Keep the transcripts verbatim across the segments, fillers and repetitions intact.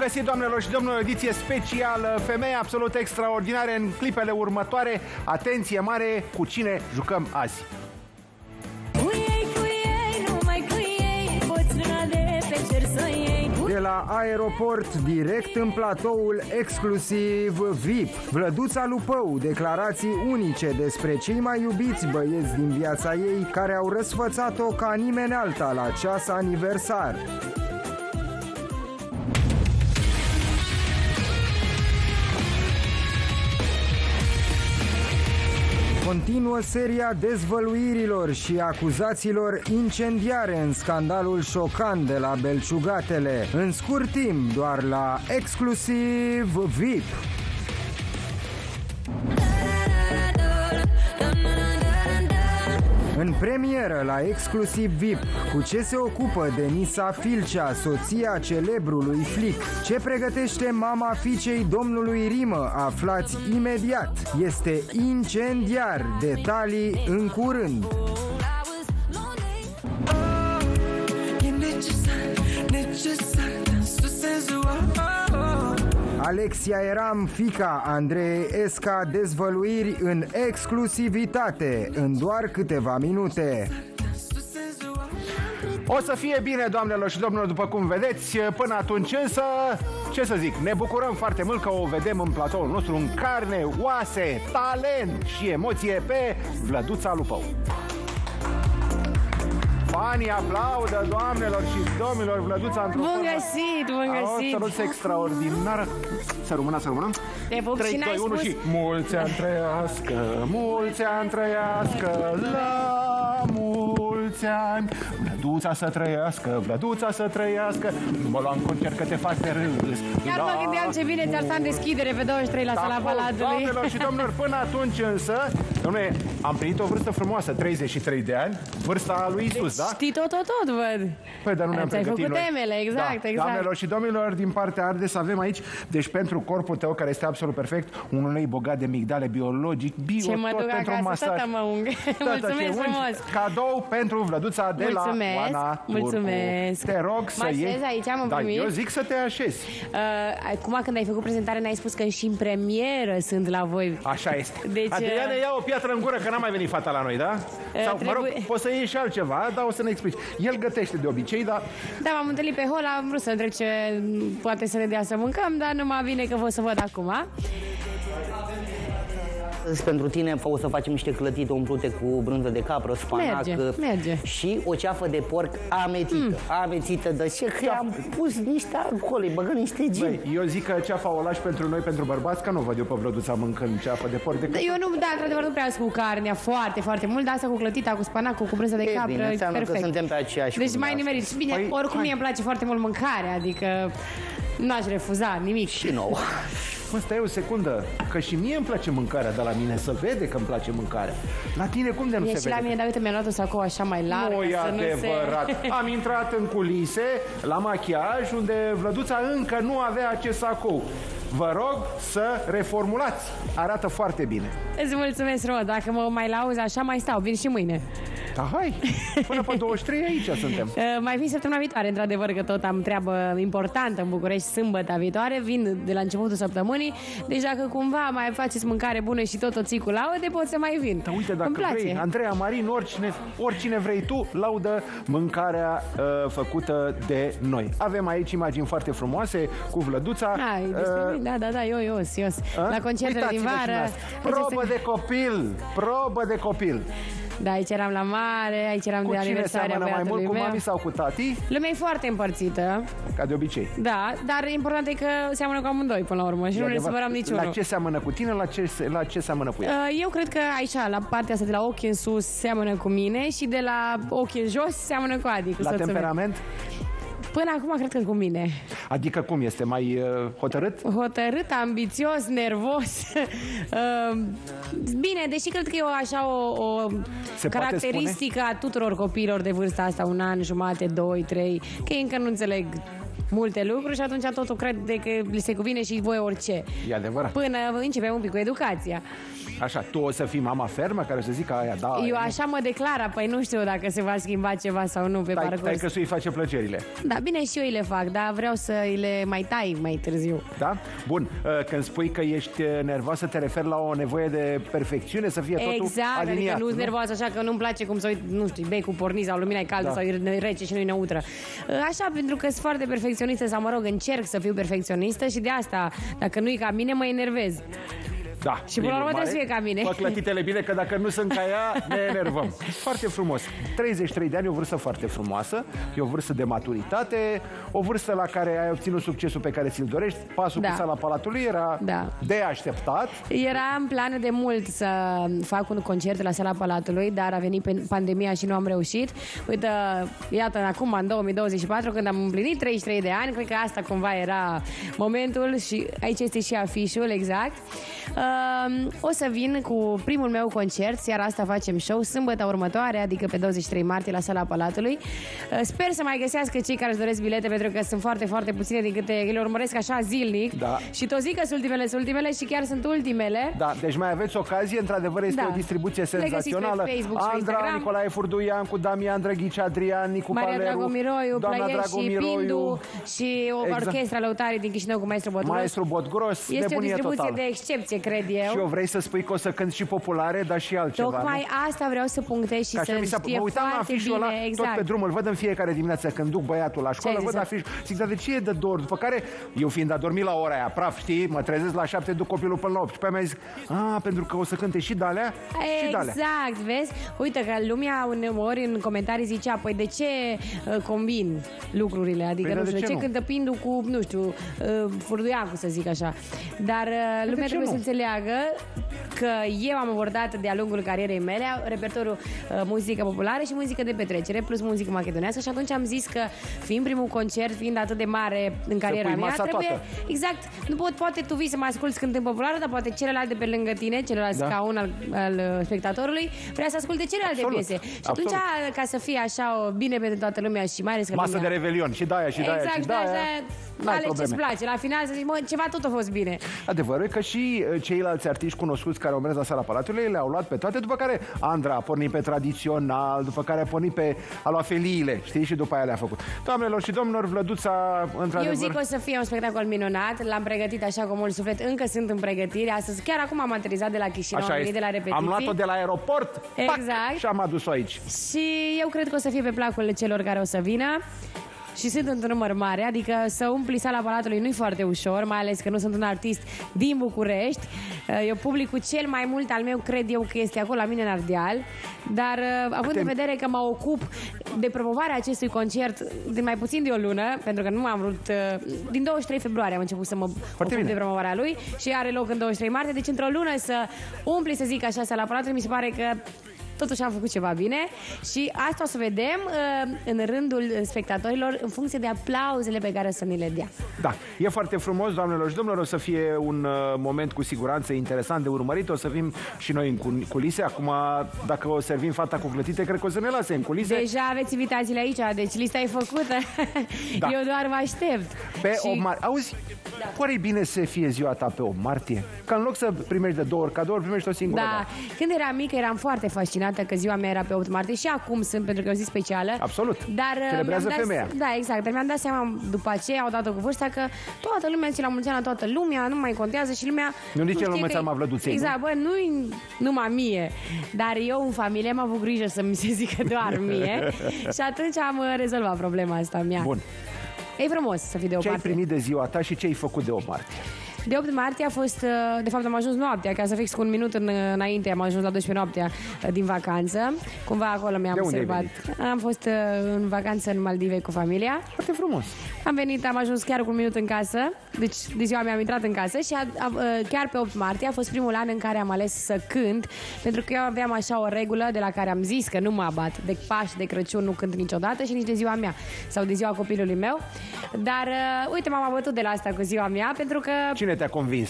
găsit, doamnelor și domnilor, ediție specială, femei absolut extraordinare în clipele următoare. Atenție mare, cu cine jucăm azi? De la aeroport, direct în platoul exclusiv V I P. Vlăduța Lupău, declarații unice despre cei mai iubiți băieți din viața ei, care au răsfățat-o ca nimeni alta la ceas aniversar. Continuă seria dezvăluirilor și acuzațiilor incendiare în scandalul șocant de la Belciugatele. În scurt timp, doar la exclusiv V I P. În premieră la exclusiv V I P, cu ce se ocupă Denisa Filcea, soția celebrului flic? Ce pregătește mama fiicei domnului Rimă? Aflați imediat. Este incendiar. Detalii în curând. Alexia Eram, fiica Andrei Esca, dezvăluiri în exclusivitate în doar câteva minute. O să fie bine, doamnelor și domnilor, după cum vedeți. Până atunci însă, ce să zic, ne bucurăm foarte mult că o vedem în platoul nostru în carne, oase, talent și emoție pe Vlăduța Lupău. Fanii aplaudă, doamnelor și domnilor, Vlăduța într-o Bun găsit, bun găsit. O săruță extraordinară. Să rămână, să rămână. Te pup și n-ai spus. Și mulți ani trăiască, mulți ani trăiască, la mulți ani. Vlăduța să trăiască, Vlăduța să trăiască. Nu mă lua în concert că te fac de râs. Chiar mă gândeam ce bine ți-ar sta în deschidere pe douăzeci și trei la Sala Palatului. Doamnelor și domnilor, până atunci însă, dom'le, am primit o vârstă frumoasă, treizeci și trei de ani, vârsta lui Isus, da? Știi tot, tot, tot, văd. Păi, dar nu ne-am pregătit făcut noi. temele, exact, da. exact. Doamnelor și domnilor, din partea Ardes avem aici, deci pentru corpul tău, care este absolut perfect, un ulei bogat de migdale biologic, bio, ce mă tot duc pentru acasă, un masaj. tata mă ung. Mulțumesc frumos. Cadou pentru Vlăduța de mulțumesc, la Oana Turcu. Mulțumesc. Te rog să mă iei... așez aici, am da, primit. eu zic să te așezi. Uh, acum când ai făcut prezentare n-ai spus că și în premieră sunt la voi. Așa este. Deci, Adriane, ia o piatră în gură, că n-a mai venit fata la noi, da? Uh, Sau, trebuie... mă rog, poți să iei și altceva, dar o să ne explici. El gătește de obicei, dar... Da, m-am întâlnit pe hol, am vrut să întreb ce poate să ne dea să mâncăm, dar nu mai bine că vă să văd acum. Pentru tine o să facem niște clătite umplute cu brânză de capră, spanac merge, merge. și o ceafă de porc amețită. Mm. Amețită de ce? Că am pus niște alcool, îi băgăm niște gin. Băi, eu zic că ceafa o lași pentru noi, pentru bărbați, că nu văd eu pe Vlăduța mâncând ceafă de porc. De eu nu, da, într-adevăr nu prea cu carnea foarte, foarte mult, dar asta cu clătita, cu spanacul, cu brânză de e capră, bine, înseamnă perfect. că suntem pe aceeași. Deci mai nimerit. Și bine, păi, oricum mie îmi place foarte mult mâncarea, adică n-aș refuza nimic. Și nouă. Mă, stai o secundă, că și mie îmi place mâncarea, dar la mine se vede că îmi place mâncarea. La tine cum de nu mie se și vede? la mine, dar uite, mi-a luat o sacou așa mai largă. Nu e adevărat. Nu se... Am intrat în culise, la machiaj, unde Vlăduța încă nu avea acest sacou. Vă rog să reformulați. Arată foarte bine. Îți mulțumesc, Ro. Dacă mă mai lauzi așa, mai stau. Vin și mâine. Da, hai. Până pe douăzeci și trei aici suntem. Uh, mai vin săptămâna viitoare, într-adevăr, că tot am treabă importantă în București sâmbătă viitoare. Vin de la începutul săptămânii. Deci dacă cumva mai faceți mâncare bună și tot o ții cu laude, pot să mai vin. Da, uite, dacă vrei, Andreea Marin, oricine, oricine vrei tu, laudă mâncarea uh, făcută de noi. Avem aici imagini foarte frumoase cu Vlăduța. Hai, uh, da, da, da, eu, eu, eu. La concertele din vară. Probă de copil, probă de copil. Da, aici eram la mare, aici eram cu de aniversarea băiatului mai mult, meu. cu mami sau cu tati? Lumea e foarte împărțită. Ca de obicei. Da, dar important e că seamănă cu amândoi până la urmă și e nu ne supărăm niciunul. La ce seamănă cu tine, la ce, la ce seamănă cu ea? Eu cred că aici, la partea asta de la ochi în sus, seamănă cu mine și de la ochi în jos seamănă cu Adi. Cu la temperament? Până acum cred că cu mine. Adică cum este? Mai uh, hotărât? Hotărât, ambițios, nervos. uh, bine, deși cred că e o, așa o, o caracteristică a tuturor copiilor de vârsta asta, un an, jumate, doi, trei, că ei încă nu înțeleg multe lucruri și atunci totul cred că li se cuvine și voi orice. E adevărat. Până începem un pic cu educația. Așa, tu o să fii mama fermă care o să zică aia, da. Eu aia, așa mă declar, apoi nu știu dacă se va schimba ceva sau nu pe tai, parcurs. tai că să-i face plăcerile. Da, bine, și eu îi le fac, dar vreau să îi le mai tai mai târziu. Da? Bun, când spui că ești nervoasă, te referi la o nevoie de perfecțiune, să fie totul exact, aliniat. Exact, adică nu-s nu? nervoasă așa că nu-mi place cum să uit, nu știu, becul pornit sau lumina e caldă Da. sau e rece și nu-i neutră. Așa, pentru că sunt foarte perfecționistă sau, mă rog, încerc să fiu perfecționistă și de asta, dacă nu e ca mine, mă enervez. Da. Și până la urmă trebuie să fie ca mine. Fă clătitele bine, că dacă nu sunt ca ea, ne enervăm. Foarte frumos. treizeci și trei de ani e o vârstă foarte frumoasă, e o vârstă de maturitate, o vârstă la care ai obținut succesul pe care ți-l dorești. Pasul Da. cu Sala Palatului era Da. de așteptat. Era în plane de mult să fac un concert la Sala Palatului, dar a venit pe pandemia și nu am reușit. Uite, iată, acum, în două mii douăzeci și patru, când am împlinit treizeci și trei de ani, cred că asta cumva era momentul și aici este și afișul, exact. Uh, o să vin cu primul meu concert, seara asta facem show, sâmbătă următoare, adică pe douăzeci și trei martie la Sala Palatului. Uh, sper să mai găsească cei care își doresc bilete, pentru că sunt foarte, foarte puține din câte le urmăresc așa zilnic. Da. Și tot zic că sunt ultimele, sunt ultimele și chiar sunt ultimele. Da, deci mai aveți ocazie, într-adevăr este Da. o distribuție Le găsiți pe senzațională. Facebook și pe Andra, Instagram. Nicolae Furduian, cu Damian Drăghici, Adrian, Nicu Maria Paleru, Dragomiroiu, doamna Plăieș și Dragomiroiu, Pindu și o Exact. orchestra Lăutarii din Chișinău cu Maestru Botgros. Maestru Botgros, Este o nebunie distribuție totală. de excepție, cred eu. Și eu vrei să spui că o să cânti și populare, dar și altceva. Tocmai nu? asta vreau să punctez și Că așa să mi s-a- știe mă uitam la foarte afișul bine, ăla, exact. tot pe drum, îl văd în fiecare dimineață când duc băiatul la școală, Ce ai văd zis? afiș, zic, dar de ce e de dor? După care, eu fiind adormit la ora aia, praf, știi, mă trezesc la șapte, duc copilul până la opt. Și pe aia mi-a zis, a, pentru că o să cânte și de-alea și de-alea. Exact, vezi? Uite că lumea uneori în comentarii zicea, păi de ce uh, combin lucrurile? Adică, Păi, nu dar știu, de de ce ce nu? cântă Pindu cu, nu știu, uh, Furduiacu, să zic așa. Dar uh, lumea ce trebuie nu? să înțeleagă că eu am abordat de-a lungul carierei mele repertoriul uh, muzică populară și muzică de petrecere, plus muzică machedonească și atunci am zis că, fiind primul concert, fiind atât de mare în cariera pui mea, masa trebuie... toată. Exact. Nu pot, poate tu vii să mă asculti cântând populară, dar poate celălalt de pe lângă tine, celălalt Da. scaun al, al uh, spectatorului, vrea să asculte celelalte Absolut. piese. Și Absolut. atunci, ca să fie așa o, bine pentru toată lumea și mai ales că Masă de lumea... revelion, și de-aia, și de-aia, Exact, și și da, de-aia. N-ai alegi ce-ți probleme. place. La final să zici, mă, ceva tot a fost bine. Adevărul e că și uh, ceilalți artiști cunoscuți care au mers la Sala Palatului le-au luat pe toate, după care Andra a pornit pe tradițional, după care a pornit pe a luat feliile, știi, și după aia le-a făcut. Doamnelor și domnilor, Vlăduța, într-adevăr... Eu zic că o să fie un spectacol minunat, l-am pregătit așa cu mult suflet, încă sunt în pregătire. Astăzi, chiar acum am aterizat de la Chișinău, am Așa venit este. de la repetiții. Am luat-o de la aeroport, pac, Exact. și am adus-o aici. Și eu cred că o să fie pe placul celor care o să vină. Și sunt într-un număr mare, adică să umpli Sala Palatului nu-i foarte ușor, mai ales că nu sunt un artist din București. Eu publicul cel mai mult al meu cred eu că este acolo la mine în Ardeal, dar având în vedere că mă ocup de promovarea acestui concert de mai puțin de o lună, pentru că nu am vrut, din douăzeci și trei februarie am început să mă ocup bine. de promovarea lui și are loc în douăzeci și trei martie, deci într-o lună să umpli, să zic așa, Sala Palatului, mi se pare că totuși am făcut ceva bine și asta o să vedem uh, în rândul spectatorilor în funcție de aplauzele pe care o să ni le dea. Da, e foarte frumos, doamnelor și domnilor, o să fie un uh, moment cu siguranță interesant de urmărit, o să fim și noi în cul- culise. Acum, dacă o servim fata cu clătite, cred că o să ne lase în culise. Deja aveți invitațiile aici, deci lista e făcută. Da. Eu doar vă aștept. Pe Și- opt martie. Auzi, da. Oare e bine să fie ziua ta pe opt martie? Că în loc să primești de două ori cadouri, primești o singură Da, dată. când eram mică eram foarte fascinată că ziua mea era pe opt martie și acum sunt, pentru că e o zi specială. Absolut. Dar uh, Celebrează mi-am dat, femeia. Da, exact. Dar mi-am dat seama după aceea, odată cu vârsta, că toată lumea zice la mulți ani la toată lumea, nu mai contează și lumea... Nu nici știe el nu mai că- seama Vlăduței, Exact, bă, nu-i numai mie. Dar eu în familie am avut grijă să mi se zică doar mie și atunci am uh, rezolvat problema asta mea. Bun. E frumos să fii de o Ce ai parte. primit de ziua ta și ce ai făcut de opt martie? De opt martie a fost, uh, de fapt am ajuns noaptea, ca să fix cu un minut în, înainte, am ajuns la douăsprezece noaptea uh, din vacanță. Cumva acolo mi-am De unde ai observat. Am fost uh, în vacanță în Maldive cu familia. Foarte frumos. Am venit, am ajuns chiar cu un minut în casă, deci de ziua mea am intrat în casă și a, a, chiar pe opt martie a fost primul an în care am ales să cânt, pentru că eu aveam așa o regulă de la care am zis că nu mă abat. De Paști, de Crăciun nu cânt niciodată și nici de ziua mea sau de ziua copilului meu. Dar uh, uite, m-am abătut de la asta cu ziua mea, pentru că Cine te-a convins?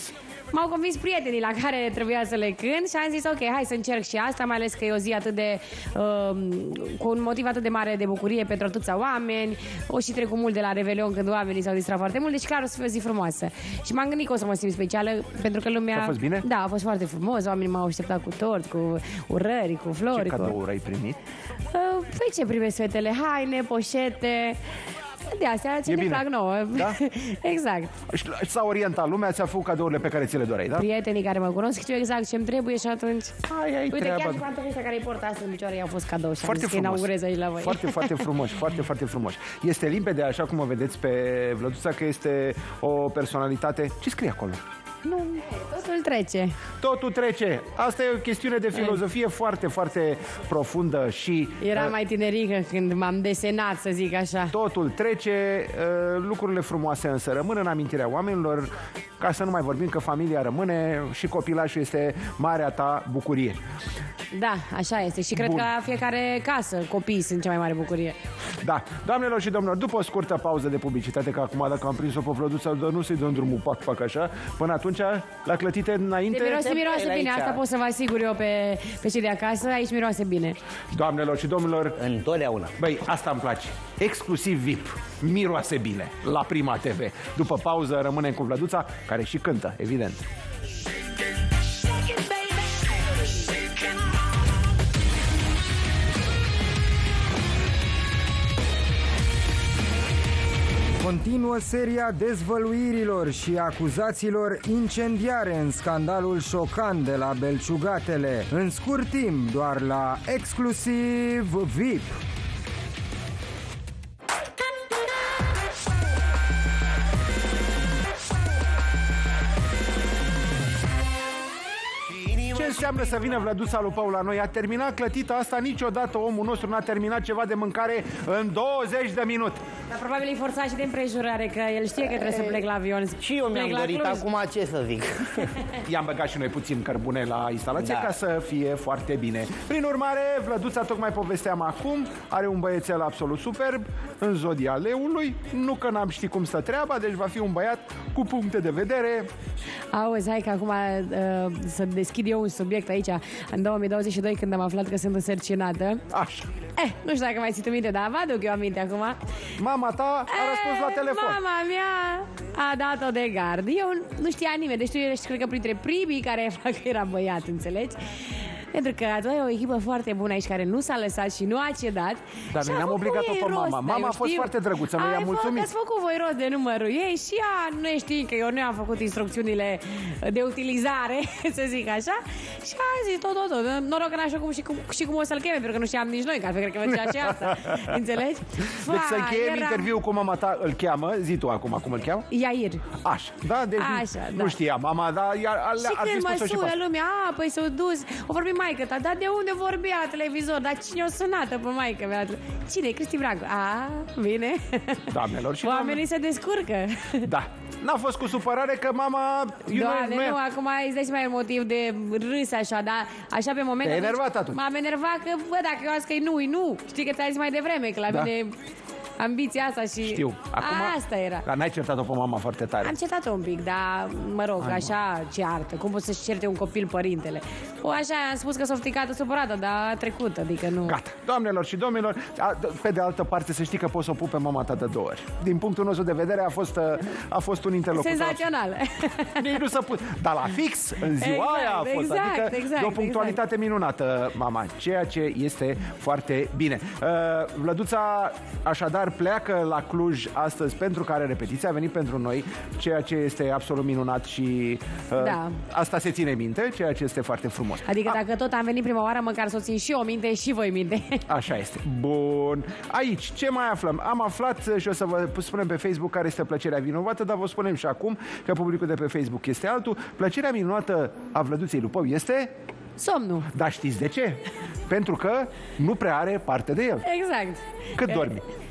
m-au convins prietenii la care trebuia să le cânt și am zis ok, hai să încerc și asta, mai ales că e o zi atât de uh, cu un motiv atât de mare de bucurie pentru atâția oameni. O și trecut mult de la Revelion când oamenii s-au distrat foarte mult, deci clar o să fie o zi frumoasă. Și m-am gândit că o să mă simt specială pentru că lumea... A fost bine? Da, a fost foarte frumos, oamenii m-au așteptat cu tort, cu urări, cu flori. Ce cu... cadouri ai primit? Uh, păi ce primesc fetele? Haine, poșete... De astea ce ne plac nouă. Da? Exact. S-a orientat lumea, ți-a făcut cadourile pe care ți le doreai, da? Prietenii care mă cunosc știu exact ce-mi trebuie și atunci... Ai, ai Uite, treaba. chiar și pantofii care îi port astăzi în picioare i-au fost cadou și Foarte am zis că inaugurez aici la voi. Foarte, foarte frumos, foarte, foarte frumos. Este limpede, așa cum o vedeți pe Vlăduța, că este o personalitate... Ce scrie acolo? Nu, totul trece. Totul trece. Asta e o chestiune de filozofie foarte, foarte profundă și... Era uh, mai tinerică când m-am desenat, să zic așa. Totul trece, uh, lucrurile frumoase însă rămân în amintirea oamenilor, ca să nu mai vorbim că familia rămâne și copilașul este marea ta bucurie. Da, așa este. Și cred Bun. că la fiecare casă copiii sunt cea mai mare bucurie. Da. Doamnelor și domnilor, după o scurtă pauză de publicitate, că acum dacă am prins-o pe Vlăduța, dar nu să-i dăm drumul pac, pac așa, până atunci, la clătite înainte... De miroase, miroase aici. bine, asta pot să vă asigur eu pe, pe cei de acasă, aici miroase bine. Doamnelor și domnilor, Întotdeauna. băi, asta îmi place. Exclusiv V I P. Miroase bine. La Prima T V. După pauză rămânem cu Vlăduța, care și cântă, evident. Continuă seria dezvăluirilor și acuzațiilor incendiare în scandalul șocant de la Belciugatele. În scurt timp, doar la Exclusiv V I P. Ce înseamnă să vină Vlăduța lui Paul la noi? A terminat clătita asta niciodată. Omul nostru n-a terminat ceva de mâncare în douăzeci de minute. Dar probabil e forțat și de împrejurare, că el știe că trebuie să plec la avion. Și eu mi-am Plec la dorit Cluj. acum ce să zic. I-am băgat și noi puțin cărbune la instalație, Da. ca să fie foarte bine. Prin urmare, Vlăduța, tocmai povesteam acum, are un băiețel absolut superb în zodia leului. Nu că n-am ști cum stă treaba, deci va fi un băiat cu puncte de vedere. Auzi, hai că acum uh, să deschid eu un subiect aici. În două mii douăzeci și doi, când am aflat că sunt însărcinată. Așa. Eh, nu știu dacă mai ții tu minte, dar vă aduc eu aminte acum. Mama ta a răspuns la telefon. Mama mea a dat-o de gard. Eu nu știa nimeni, deci tu ești, cred că, printre primii care afla că era băiat, înțelegi? Pentru că tu ai o echipă foarte bună aici care nu s-a lăsat și nu a cedat. Dar noi ne-am obligat-o pe mama. Mama a fost foarte drăguță, noi i-am mulțumit. Ați făcut voi rost de numărul ei și ea nu știi că eu nu am făcut instrucțiunile de utilizare, să zic așa. Și a zis tot, tot, tot. Noroc că n-așa cum și, cum și cum o să-l cheme, pentru că nu știam nici noi, că altfel cred că făcea și asta. Înțelegi? Deci să încheiem era... interviul cu mama ta, îl cheamă, zi tu acum cum îl cheamă? Iair. Așa, da? Deci Așa, nu da. știa mama, dar Și ar fi când mă spus-o și pe sună asta. lumea, a, păi s-o dus, o vorbi maică ta, dar de unde vorbea la televizor? Dar cine o sunată pe maică mea? Cine? Cristi Brancu. A, bine. Doamnelor și Oamenii se descurcă. Da. N-a fost cu supărare că mama... Doamne, nu, nu, acum îți dai mai motiv de râs așa, dar așa pe moment... Te-ai enervat atunci. M-am enervat că, bă, dacă eu am zis că e nu, e nu. Știi că ți-ai zis mai devreme, că la Da. mine ambiția asta și... Știu. Acum, asta era. Dar n-ai certat-o pe mama foarte tare. Am certat-o un pic, dar, mă rog, Hai, așa ceartă. Cum poți să-și certe un copil părintele? O, așa, am spus că s-a ofticată supărată, dar a trecut, adică nu... Gata. Doamnelor și domnilor, a, pe de altă parte să știi că poți să o pupi pe mama ta de două ori. Din punctul nostru de vedere a fost, a fost un interlocutor. Senzațional. Nici nu s-a pus. Dar la fix, în ziua Exact, aia a fost. exact, adică exact, de o punctualitate exact. minunată, mama. Ceea ce este foarte bine. Uh, Vlăduța, așadar, pleacă la Cluj astăzi pentru care repetiția a venit pentru noi, ceea ce este absolut minunat și uh, Da. asta se ține minte, ceea ce este foarte frumos. Adică A, dacă tot am venit prima oară, măcar să o țin și eu minte și voi minte. Așa este. Bun. Aici, ce mai aflăm? Am aflat și o să vă spunem pe Facebook care este plăcerea vinovată, dar vă spunem și acum că publicul de pe Facebook este altul. Plăcerea minunată a Vlăduței Lupău este... Somnul. Dar știți de ce? Pentru că nu prea are parte de el. Exact. Cât dormi?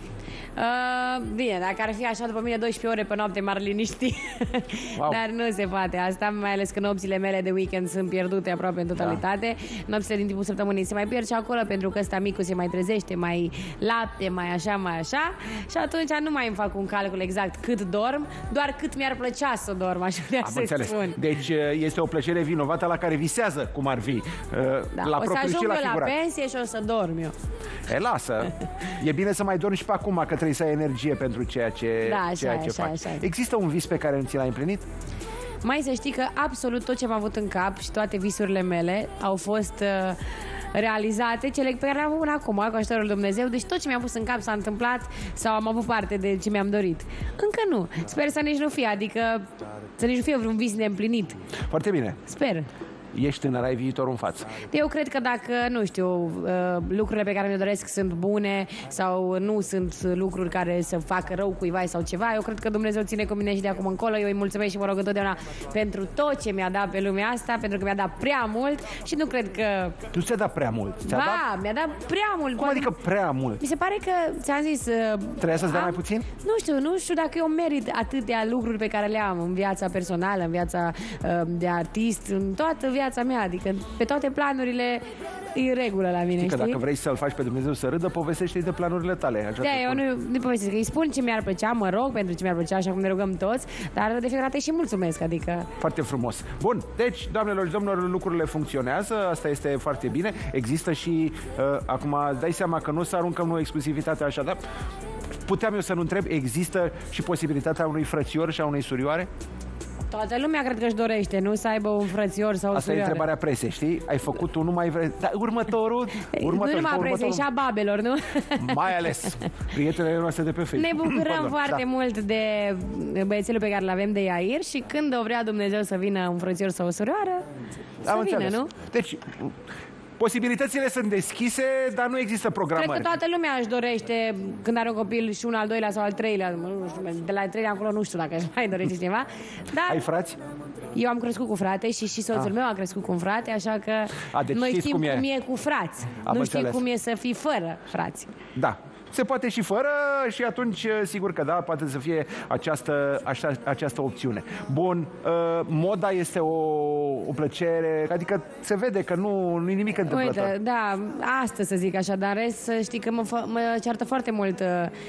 Uh, bine, dacă ar fi așa după mine doisprezece ore pe noapte m-ar liniști. Wow. Dar nu se poate asta, mai ales că nopțile mele de weekend sunt pierdute aproape în totalitate. Da. Nopțile din timpul săptămânii se mai pierd și acolo pentru că ăsta micu se mai trezește, mai lapte, mai așa, mai așa. Și atunci nu mai îmi fac un calcul exact cât dorm, doar cât mi-ar plăcea să dorm, aș putea să spun. Deci este o plăcere vinovată la care visează, cum ar fi. Da. La o să ajung și la, la pensie și o să dorm eu. E, lasă. E bine să mai dormi și pe acum, că trebuie să ai energie pentru ceea ce, da, așa, ceea ce așa, faci. Așa. Există un vis pe care nu ți l-ai împlinit? Mai să știi că absolut tot ce am avut în cap și toate visurile mele au fost uh, realizate, cele pe care le-am avut până acum, cu ajutorul lui Dumnezeu. Deci tot ce mi-a pus în cap s-a întâmplat sau am avut parte de ce mi-am dorit. Încă nu. Sper să nici nu fie, adică să nici nu fie vreun vis neîmplinit. Foarte bine. Sper. Ești tânăr, ai viitorul în față. Eu cred că dacă, nu știu, lucrurile pe care mi-o doresc sunt bune sau nu sunt lucruri care să facă rău cuiva sau ceva, eu cred că Dumnezeu ține cu mine și de acum încolo. Eu îi mulțumesc și mă rog întotdeauna pentru tot ce mi-a dat pe lumea asta, pentru că mi-a dat prea mult și nu cred că... Tu ți-a dat prea mult. Ba, dat... mi-a dat prea mult. Cum adică prea mult? Mi se pare că, ți-am zis... Trebuia să-ți dai mai puțin? Nu știu, nu știu dacă eu merit atâtea lucruri pe care le am în viața personală, în viața de artist, în toată viața mea, adică pe toate planurile e în regulă la mine, știi? Că dacă vrei să-l faci pe Dumnezeu să râdă, povestește-i de planurile tale. Așa da, eu nu, nu povestesc, îi spun ce mi-ar plăcea, mă rog pentru ce mi-ar plăcea, așa cum ne rugăm toți, dar de fiecare dată și mulțumesc, adică... Foarte frumos. Bun, deci, doamnelor și domnilor, lucrurile funcționează, asta este foarte bine. Există și, uh, acum, dai seama că nu o să aruncăm o exclusivitate așa, dar puteam eu să nu întreb, există și posibilitatea unui frățior și a unei surioare? Toată lumea cred că își dorește, nu să aibă un frățior sau o Asta surioară. e întrebarea presei, știi? Ai făcut unul, mai vrei... Dar următorul... următorul nu numai presei, și a babelor, nu? Mai ales prietenele noastre de pe Facebook. Ne bucurăm Pardon, foarte da. mult de băiețelul pe care l-avem de Iair și când o vrea Dumnezeu să vină un frățior sau o surioară, să Am vină, înțeles. nu? Deci... posibilitățile sunt deschise, dar nu există programări. Cred că toată lumea își dorește, când are un copil, și un al doilea sau al treilea, nu știu, de la al treilea încolo nu știu dacă își mai dorește cineva. Dar ai frați? Eu am crescut cu frate și și soțul ah. meu a crescut cu un frate, așa că a, deci noi știm cum e. cum e cu frați. Am nu înțeles. știm cum e să fii fără frați. Da. Se poate și fără și atunci, sigur că da, poate să fie această, așa, această opțiune. Bun, uh, moda este o, o plăcere, adică se vede că nu, nu e nimic întâmplător. Uite, da, asta să zic așa, dar rest, să știi că mă, mă ceartă foarte mult uh,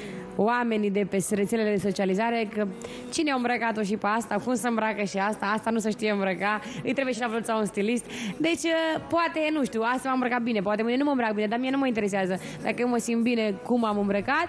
oamenii de pe rețelele de socializare că cine a îmbrăcat-o și pe asta, cum să îmbracă și asta, asta nu se știe îmbrăca, îi trebuie și la vrut sau un stilist. Deci, poate, nu știu, asta m-am îmbrăcat bine, poate mâine nu mă îmbrac bine, dar mie nu mă interesează. Dacă eu mă simt bine cum am îmbrăcat,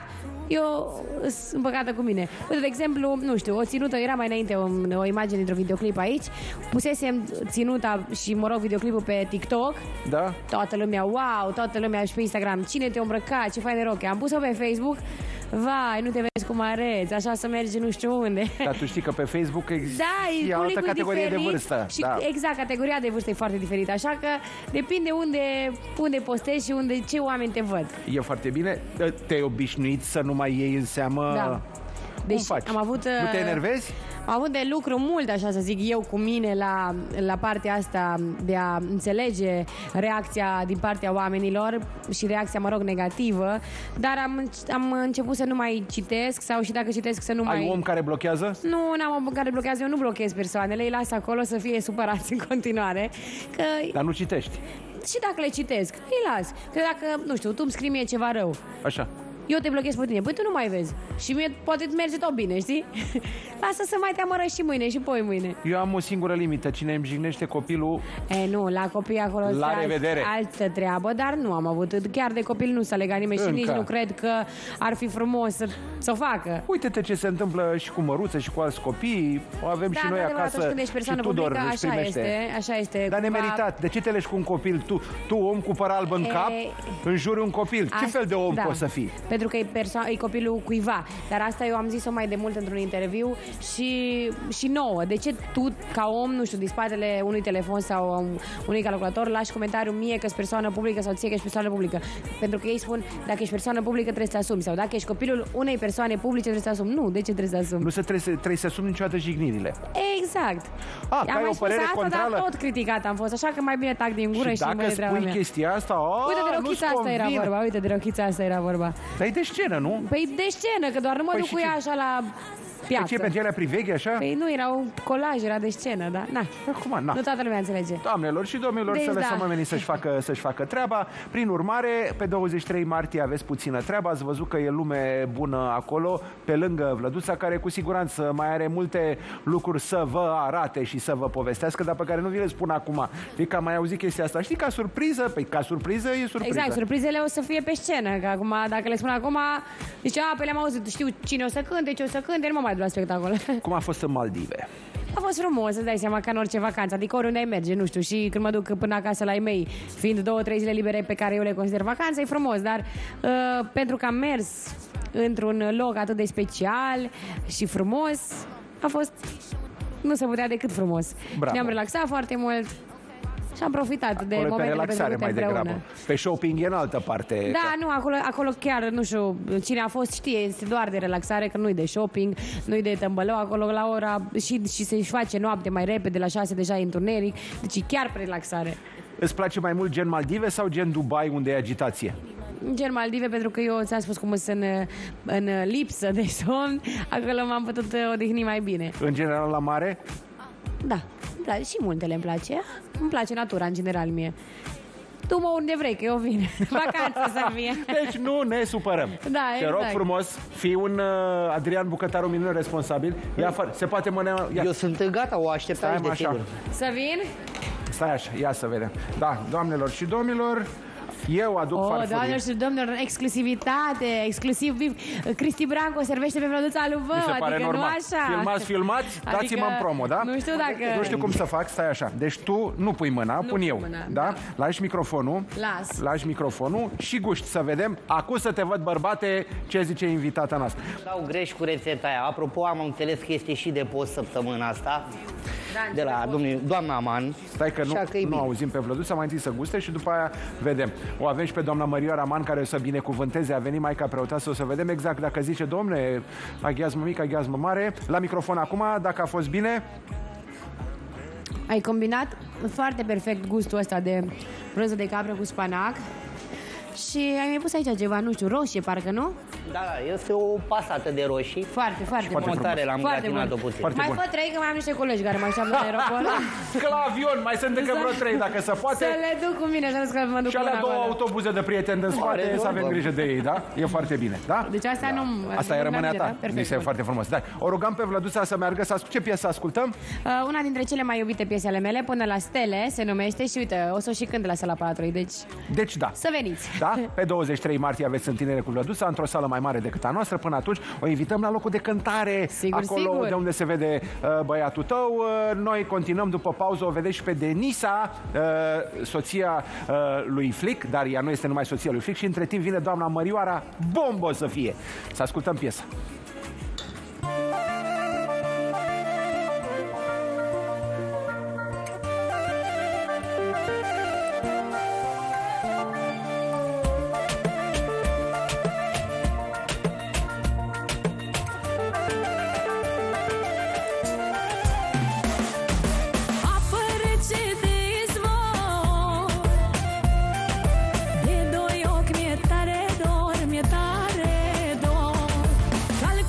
eu sunt împăcată cu mine. Uite, de exemplu, nu știu, o ținută, era mai înainte o, o imagine dintr-un videoclip aici, pusesem ținuta și, mă rog, videoclipul pe TikTok. Da? Toată lumea, wow, toată lumea și pe Instagram, cine te-a îmbrăcat, ce faine roche. Am pus-o pe Facebook, vai, nu te vezi cum arăți, așa să mergi nu știu unde. Dar tu știi că pe Facebook există da, o altă categorie diferit, de vârstă. Și da. exact, categoria de vârstă e foarte diferită, așa că depinde unde, unde postezi și unde, ce oameni te văd. E foarte bine. Te-ai obișnuit să nu mai iei în seamă... Da. Deci faci? am avut... Nu te enervezi? Am avut de lucru mult, așa să zic eu, cu mine la, la partea asta de a înțelege reacția din partea oamenilor și reacția, mă rog, negativă, dar am, am început să nu mai citesc sau și dacă citesc să nu mai... Ai om care blochează? Nu, n-am om care blochează, eu nu blochez persoanele, îi las acolo să fie supărați în continuare. Că... Dar nu citești? Și dacă le citesc, îi las. Că dacă, nu știu, tu îmi scrii mie ceva rău. Așa. Eu te blochez pe tine. Păi tu nu mai vezi. Și mie poate merge tot bine, știi? Lasă să mai te amără și mâine și poi mâine. Eu am o singură limită. Cine îmi jignește copilul... E, nu, la copii acolo la alt, revedere. altă treabă, dar nu am avut. Chiar de copil nu s-a legat nimeni și nici nu cred că ar fi frumos să, să o facă. Uite-te ce se întâmplă și cu Măruță și cu alți copii. O avem da, și noi acasă. Și Tudor își așa primește. este, așa este. Dar nemeritat. De ce te leși cu un copil? Tu, tu om cu păr alb în e... cap, înjuri un copil. Ce fel de om da. poți să fii? Pentru că e, perso- e copilul cuiva. Dar asta eu am zis-o mai de mult într-un interviu și, și nouă. De ce tu, ca om, nu știu, din spatele unui telefon sau unui calculator, lași comentariu mie că-s persoană publică sau ție că ești persoană publică? Pentru că ei spun, dacă ești persoană publică trebuie să te asumi. Sau dacă ești copilul unei persoane publice trebuie să te asumi. Nu, de ce trebuie să te asumi? Nu se trebuie, să, trebuie să asumi niciodată jignirile. Exact. A, am ai o părere asta, contrară? dar tot criticat am fost, așa că mai bine tac din gură și, și dacă și spui chestia asta, a, uite, de rochița asta era vorba, uite, de rochița asta era vorba. Dar Ai de scenă, nu? Păi de scenă, că doar nu mă Păi duc și cu ea ce- așa la Pe piață. ce, pentru ele priveghe, așa? Păi nu, erau colaje, era de scenă, da. Na. Acum, na. Nu toată lumea înțelege. Doamnelor și domnilor, Deci, să lăsăm da. oamenii să-și facă, să-și facă treaba. Prin urmare, pe douăzeci și trei martie aveți puțină treabă. Ați văzut că e lume bună acolo, pe lângă Vlăduța, care cu siguranță mai are multe lucruri să vă arate și să vă povestească, dar pe care nu vi le spun acum. Știi că am mai auzit chestia asta. Știi, ca surpriză? Păi ca surpriză e surpriză. Exact, surprizele o să fie pe scenă, că acum, dacă le spun acum, zice, a, pe le-am auzit, știu cine o să cânte, ce o să cânte, nu mă mai duc la spectacol. Cum a fost în Maldive? A fost frumos, îți dai seama, ca în orice vacanță, adică oriunde ai merge, nu știu, și când mă duc până acasă la ei mei, fiind două, trei zile libere pe care eu le consider vacanță, e frumos, dar uh, pentru că am mers într-un loc atât de special și frumos, a fost, nu se putea decât frumos. Bravo. Ne-am relaxat foarte mult și am profitat de Acolo e pe momentele relaxare petrecute mai împreună. degrabă. Pe shopping e în altă parte. Da, nu, acolo, acolo chiar, nu știu, cine a fost știe, este doar de relaxare, că nu-i de shopping, nu-i de tămbălău, acolo la ora, și, și se-și face noapte mai repede, la șase deja e întuneric, deci e chiar pe relaxare. Îți place mai mult gen Maldive sau gen Dubai, unde e agitație? Gen Maldive, pentru că eu ți-am spus cum sunt în, în lipsă de somn, acolo m-am putut odihni mai bine. În general la mare? Da, da, și multele îmi place. Îmi place natura, în general, mie. Tu mă unde vrei, că eu vin. Vacanță să fie. Deci nu ne supărăm. Da, Te rog exact. frumos, fii un uh, Adrian Bucătaru minune responsabil. Ia, fă, se poate mâne... Ia. Eu sunt gata, o aștept Stai, aici, mă, de așa. sigur. Să vin? Stai așa, ia să vedem. Da, doamnelor și domnilor, eu aduc Oh, farfurii. doamnelor și domnilor, exclusivitate, exclusiv viv. Cristi Branco servește pe Vlăduța lui Vău, Mi se pare adică normal. nu așa. Filmați, filmați, dați-mă Adică, în promo, da? Nu știu dacă... Nu știu cum să fac, stai așa. Deci tu nu pui mâna, pun pun eu. mâna, Da? da. Lași microfonul. Las. Lași microfonul și guști să vedem. Acum să te văd, bărbate, ce zice invitata noastră. Dau greș cu rețeta aia. Apropo, am înțeles că este și de post săptămâna asta. De la domnul, doamna Aman. Stai că nu, Așa că e nu bine. auzim pe Vlăduța, mai întâi să guste și după aia vedem. O avem și pe doamna Mărioara Man, care o să binecuvânteze, a venit Maica Preotasă, o să vedem exact dacă zice, domne, aghiazmă mic, aghiazmă mare. La microfon acum, dacă a fost bine. Ai combinat foarte perfect gustul ăsta de brânză de capră cu spanac. Și ai mai pus aici ceva, nu știu, roșie, parcă, nu? Da, da, este o pasată de roșii. Foarte, foarte Foarte bun. Montare, l-am Foarte gratinat-o bun. puțin. Foarte Mai bun. fă trei, că mai am niște colegi care mă așteaptă la aeroport. Că la avion mai sunt încă vreo trei, dacă se Să poate. le duc cu mine, să nu că mă duc Și alea până două acolo. autobuze de prieteni din spate, Are, să avem doamne. grijă de ei, da? E foarte bine, da? Deci asta nu... Asta e rămânea ta. Mi Perfect. se bun. foarte frumos. Da. O rugăm pe Vlăduța să meargă să ascult. Ce piesă ascultăm? Uh, una dintre cele mai iubite piese ale mele, Până la stele, se numește și uite, o să o și cânt la Sala Palatului, deci Deci da. să veniți. Da? Pe douăzeci și trei martie aveți întâlnire cu Vlăduța într-o sală mai mare decât a noastră. Până atunci o invităm la locul de cântare, Sigur, acolo sigur. de unde se vede uh, băiatul tău. Uh, noi continuăm după pauză, o vedeți și pe Denisa, uh, soția uh, lui Flic, dar ea nu este numai soția lui Flic și între timp vine doamna Mărioara, bombă o să fie. Să ascultăm piesa. Apă rece de izvor, de doi ochi mi-e tare dor, mi-e tare dor.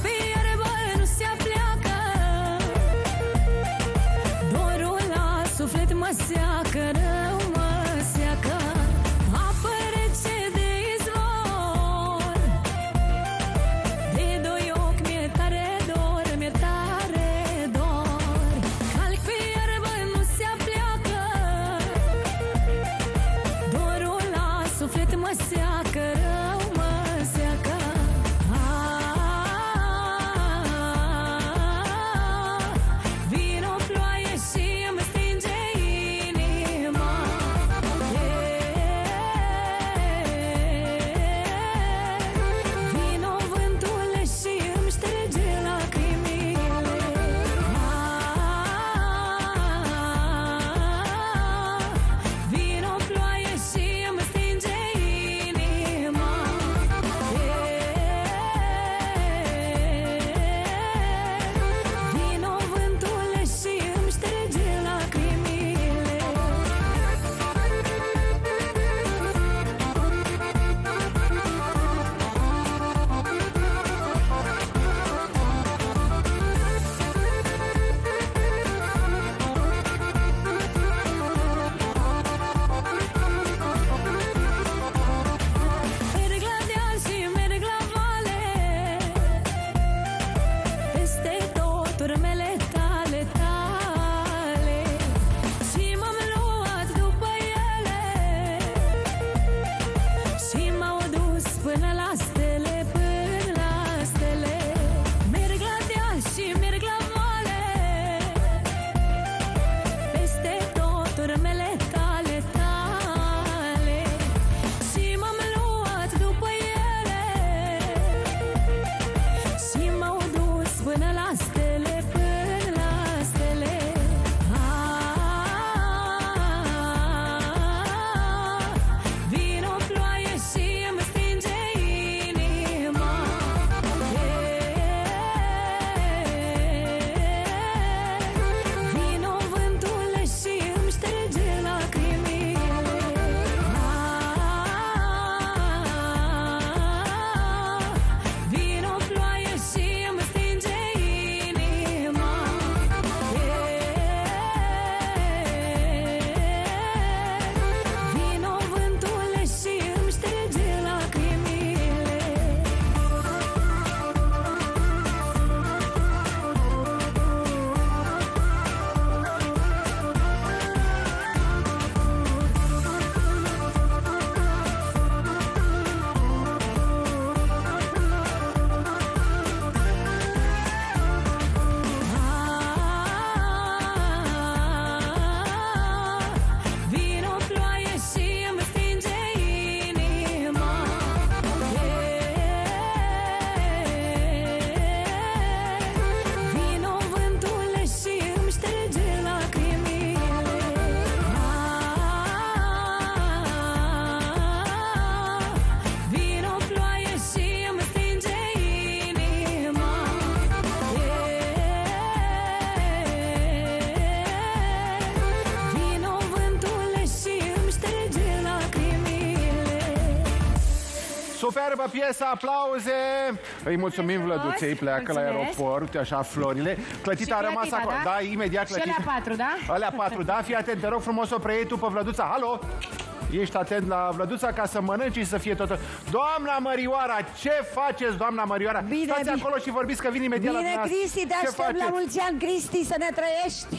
Superbă piesă, aplauze! Îi mulțumim Vlăduței, pleacă la Mulțumesc. aeroport, uite așa, florile. Clătita a Și rămas Clătita, acolo. da? Da, imediat Și Clătita. alea patru, da? Alea patru, da? Fii atent, te rog frumos, o preiei tu pe Vlăduța. Halo? Ești atent la Vlăduța ca să mănânci și să fie totul. Doamna Mărioara, ce faceți, doamna Mărioara? Bine, Stați bine. acolo și vorbiți că vin imediat la Bine, dumneavoastră. Cristi, te Ce aștept la faceți? mulți ani, Cristi, să ne trăiești.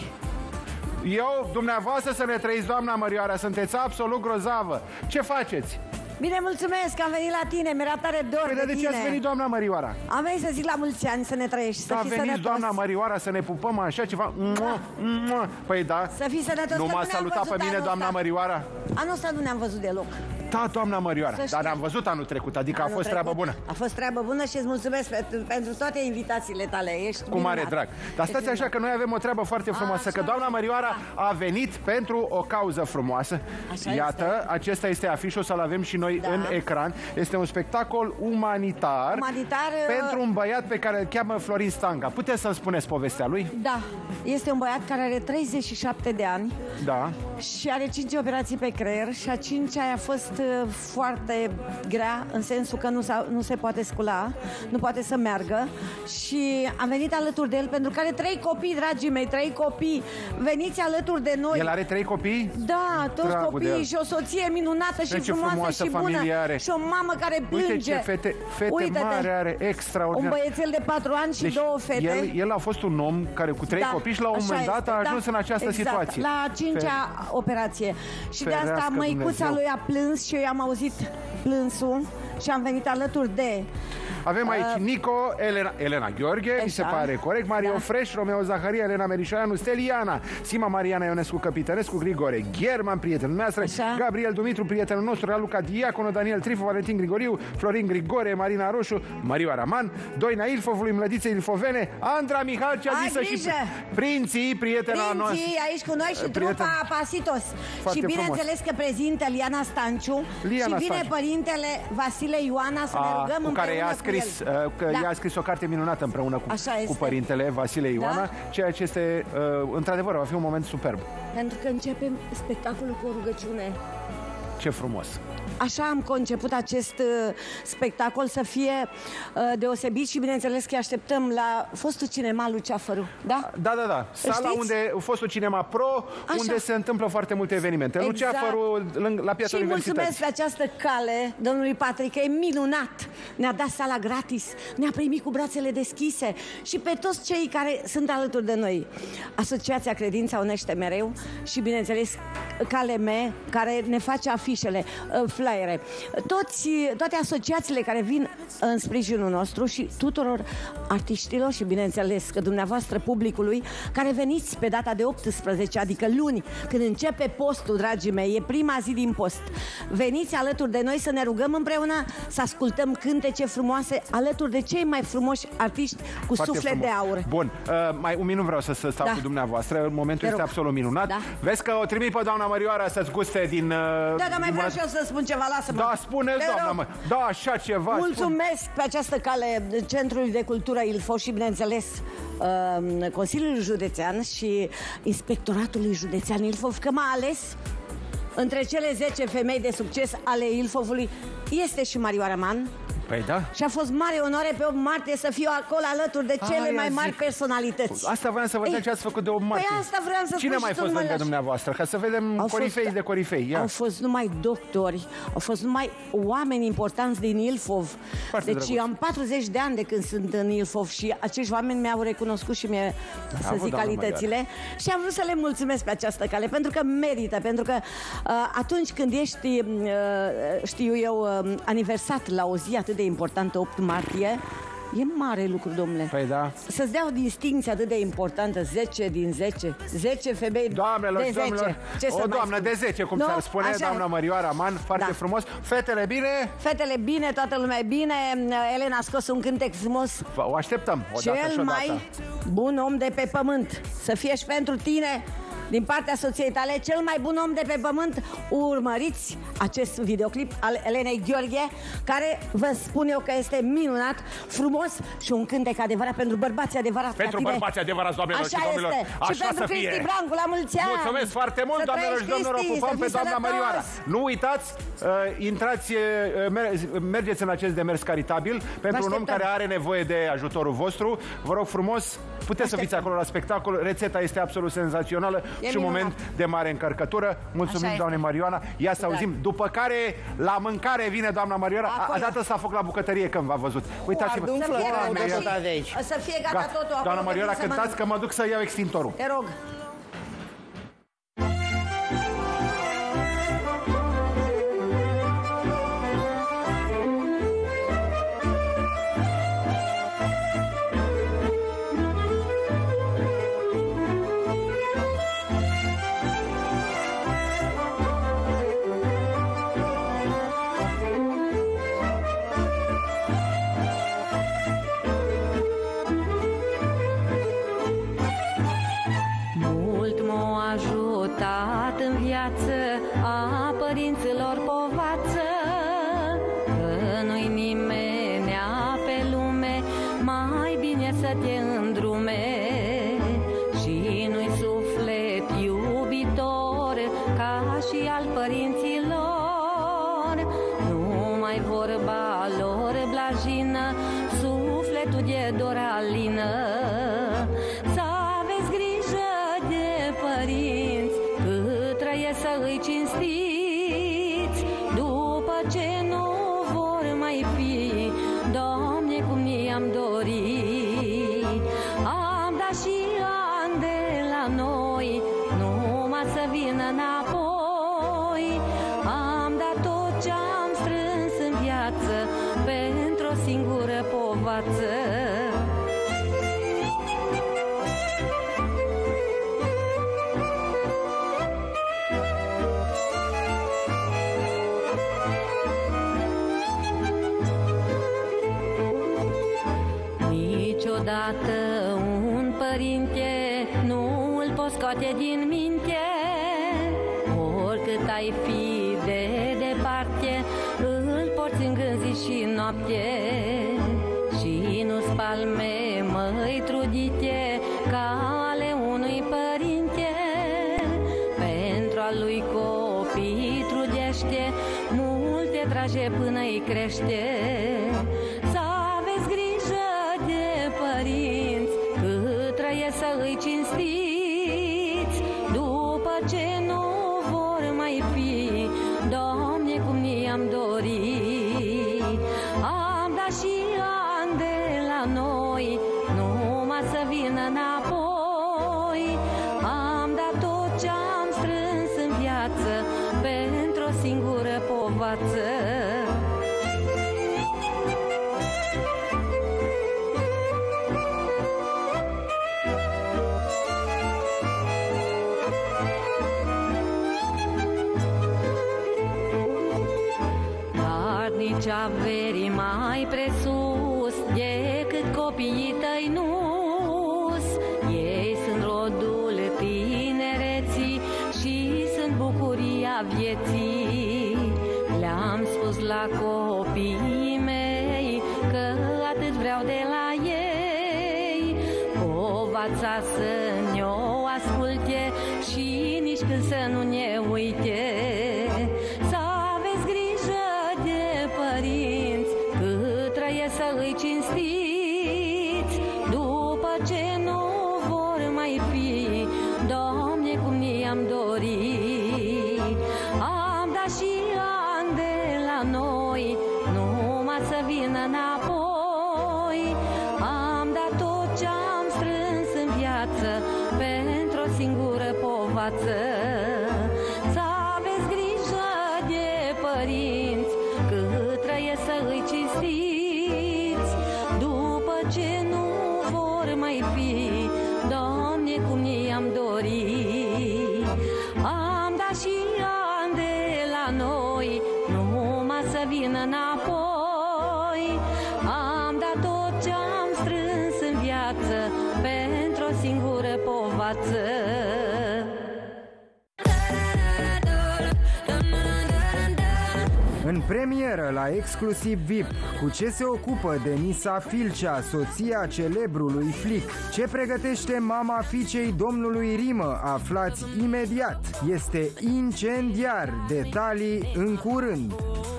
Eu, dumneavoastră, să ne trăiți, doamna Mărioara, sunteți absolut grozavă. Ce faceți? Bine, mulțumesc că am venit la tine, mi-era tare dor Păi de de ce tine. ați venit, doamna Mărioara? Am venit să zic la mulți ani, să ne trăiești, să Da, fii veniți, sănătos. doamna Mărioara, să ne pupăm așa ceva. Mua, mua. Păi da. Să fii sănătos, Nu că m-a nu ne-am salutat văzut pe mine, anul doamna ăsta. Mărioara? Anul ăsta nu ne-am văzut deloc. Da, doamna Mărioara. Să știi. Dar ne-am văzut anul trecut, adică a Anul fost treabă trecut. bună. A fost treabă bună și îți mulțumesc pentru, pentru toate invitațiile tale. Ești Cu mare minunat. drag. Dar stați așa că noi avem o treabă foarte frumoasă, Așa că doamna este. Mărioara a venit pentru o cauză frumoasă. Așa Iată, este. acesta este afișul, să-l avem și noi Da. în ecran. Este un spectacol umanitar, Umanitar, pentru un băiat pe care îl cheamă Florin Stanga. Puteți să-mi spuneți povestea lui? Da, este un băiat care are treizeci și șapte de ani Da. și are cinci operații pe creier și a cincea a fost uh, foarte grea, în sensul că nu, s-a, nu se poate scula, nu poate să meargă și am venit alături de el pentru că are trei copii, dragii mei, trei copii. Veniți alături de noi. El are trei copii? Da, toți Dragul de el. copiii și o soție minunată și Deci ce frumoasă frumoasă și bună familie are. și o mamă care plânge. Uite ce fete, fete Uită-te. mare are, Un extraordinar. băiețel de patru ani și Deci două fete. El, el a fost un om care cu trei Da, copii și la un așa moment dat este, a ajuns da, în această exact, situație. la a cincea operație. Și de asta Ferească măicuța Dumnezeu. lui a plâns și eu i-am auzit plânsul și am venit alături de... Avem aici Nico, Elena, Elena Gheorghe, mi se Așa. pare corect, Mario Da. Freș, Romeo Zaharia, Elena Merișoianu, Steliana, Sima Mariana Ionescu Căpitănescu, Grigore Gherman, prietenul noastră, Așa. Gabriel Dumitru, prietenul nostru, Raluca Diaconu, Daniel Trifu, Valentin Grigoriu, Florin Grigore, Marina Roșu, Mariu Araman, Doina Ilfovului, Mlădițe Ilfovene, Andra Mihal, ce a Ai zis și grijă! prinții, prietena noastră. Prinții aici cu noi și Prieten. trupa Pasitos. Foarte Și bineînțeles că prezintă Liana Stanciu Liana și vine Stanciu. părintele Vasile Ioana să ne A, rugăm cu care împreună i-a scris, cu el. uh, că Da. i-a scris o carte minunată împreună cu, Așa cu este. părintele Vasile Ioana, Da. ceea ce este, uh, într-adevăr, va fi un moment superb. Pentru că începem spectacolul cu o rugăciune. Ce frumos! Așa am conceput acest uh, spectacol să fie uh, deosebit și bineînțeles că așteptăm la fostul cinema Luceafărul, da? Da, da, da. Sala Știți? unde a fost o cinema pro, Așa. unde se întâmplă foarte multe evenimente. În Exact. Luceafărul, lângă- la Piața Și Universității. mulțumesc pe această cale domnului Patrick, că e minunat. Ne-a dat sala gratis, ne-a primit cu brațele deschise și pe toți cei care sunt alături de noi. Asociația Credința Unește Mereu și, bineînțeles, Cale Me, care ne face afișele, uh, flyere. Toți, toate asociațiile care vin în sprijinul nostru și tuturor artiștilor și, bineînțeles, că dumneavoastră publicului, care veniți pe data de optsprezece, adică luni, când începe postul, dragii mei, e prima zi din post. Veniți alături de noi să ne rugăm împreună, să ascultăm cântece frumoase alături de cei mai frumoși artiști cu Foarte suflet frumos. de aur. Bun, uh, mai un minut vreau să, să stau Da. cu dumneavoastră. Momentul Te este rog. absolut minunat. Da. Vezi că o trimit pe doamna Mărioara să-ți guste din... Uh, Da, dar mai din vreau bună- și eu să spun ceva, lasă-mă. Da, spune-ți, Te doamna rog. Mă. Da, așa ceva. Spun. Mulțumesc pe această cale Centrului de Cultură Ilfov și, bineînțeles, um, Consiliului Județean și Inspectoratului Județean Ilfov, că m-a ales între cele zece femei de succes ale Ilfovului. Este și Mariu Araman. Păi da. Și a fost mare onoare pe opt martie să fiu acolo alături de cele Aia mai mari zic. personalități. Asta voiam să vă Ei, dau ce ați făcut de o martie. Păi asta vreau să Cine spun mai și tu fost nu mă lângă lași. dumneavoastră? Ca să vedem Au corifei fost- de corifei. Ia. Au fost numai doctori, au fost numai oameni importanți din Ilfov. Foarte deci drăguț. am patruzeci de ani de când sunt în Ilfov și acești oameni mi-au recunoscut și mie, să Bravo, zic, doamna calitățile. Și am vrut să le mulțumesc pe această cale, pentru că merită, pentru că uh, atunci când ești, uh, știu eu, uh, aniversat la o zi atât de importantă, opt martie, e mare lucru, domnule. Păi da. Să-ți dea o distinție atât de importantă, zece din zece, zece femei Doamnelor de și domnilor, zece. Ce să o mai doamnă spun? de zece, cum Nu? s-ar spune, Așa doamna e. Mărioara Man, foarte Da. frumos. Fetele bine? Fetele bine, toată lumea e bine. Elena a scos un cântec frumos. O așteptăm o dată și Cel o mai dată. bun om de pe pământ. Să fie și pentru tine din partea soției tale, cel mai bun om de pe pământ. Urmăriți acest videoclip al Elenei Gheorghe, care vă spun eu că este minunat, frumos și un cântec adevărat pentru bărbați adevărați. Pentru bărbați adevărați, doamnelor și domnilor. Este. Așa și pentru să fie. Cristi Brancu, la mulți ani. Mulțumesc foarte mult, să doamnelor și domnilor, o pupăm pe doamna Mărioara. Nu uitați, uh, intrați, uh, mergeți în acest demers caritabil pentru un om care are nevoie de ajutorul vostru. Vă rog frumos, puteți să fiți acolo la spectacol. Rețeta este absolut senzațională e și un moment de mare încărcătură. Mulțumim, doamne Marioana. Ia să auzim. După care, la mâncare vine doamna Marioara. A, a dat să foc la bucătărie când v-a văzut. Uitați-vă. Să fie gata totul. Doamna Marioara, cântați că mă duc să iau extintorul. Te rog. A părinților povață, că nu-i nimenea pe lume mai bine să te îndrume, și nu-i suflet iubitor ca și al părinților. Numai vorba lor blajină, sufletul de doralină. Să aveți grijă de părinți, să îi cinstiți, după ce nu vor mai fi, Doamne, cum ne-am dorit. Am dat și ani de la noi, numai să vină înapoi. Am dat tot ce-am strâns în viață pentru o singură povață. Niciodată un părinte nu îl poți scoate din minte, oricât ai fi de departe, îl porți în gând zi și noapte. Și nu-ți palme, măi trudite, ca ale unui părinte. Pentru a lui copii trudește, multe trage până-i crește. Părinți, cât trăiesc să îi cinstiți, după ce nu vor mai fi, Doamne, cum ne-am dorit. Am dat și ani de la noi, numai să vină înapoi. Am dat tot ce-am strâns în viață pentru o singură povață. Nici averii mai presus decât copiii tăi nu-s. Ei sunt rodul tinereții și sunt bucuria vieții. Le-am spus la copiii mei că atât vreau de la ei, povața să ne-o asculte și nici când să nu ne uite. Să îi cinstiți, după ce nu vor mai fi, Doamne, cum ne-am dorit. Am dat și ani de la noi, numai să vină înapoi. Am dat tot ce-am strâns în viață pentru o singură povață. Să aveți grijă de părinți, cât trăiesc să îi cinstiți, ce nu vor mai fi, Doamne, cum ne-am dorit. Am dat și ani de la noi, numai să vină înapoi. Am dat tot ce-am strâns în viață pentru o singură povață. În premieră la Exclusiv V I P, cu ce se ocupă Denisa Filcea, soția celebrului Flic? Ce pregătește mama fiicei domnului Rimă? Aflați imediat. Este incendiar. Detalii în curând.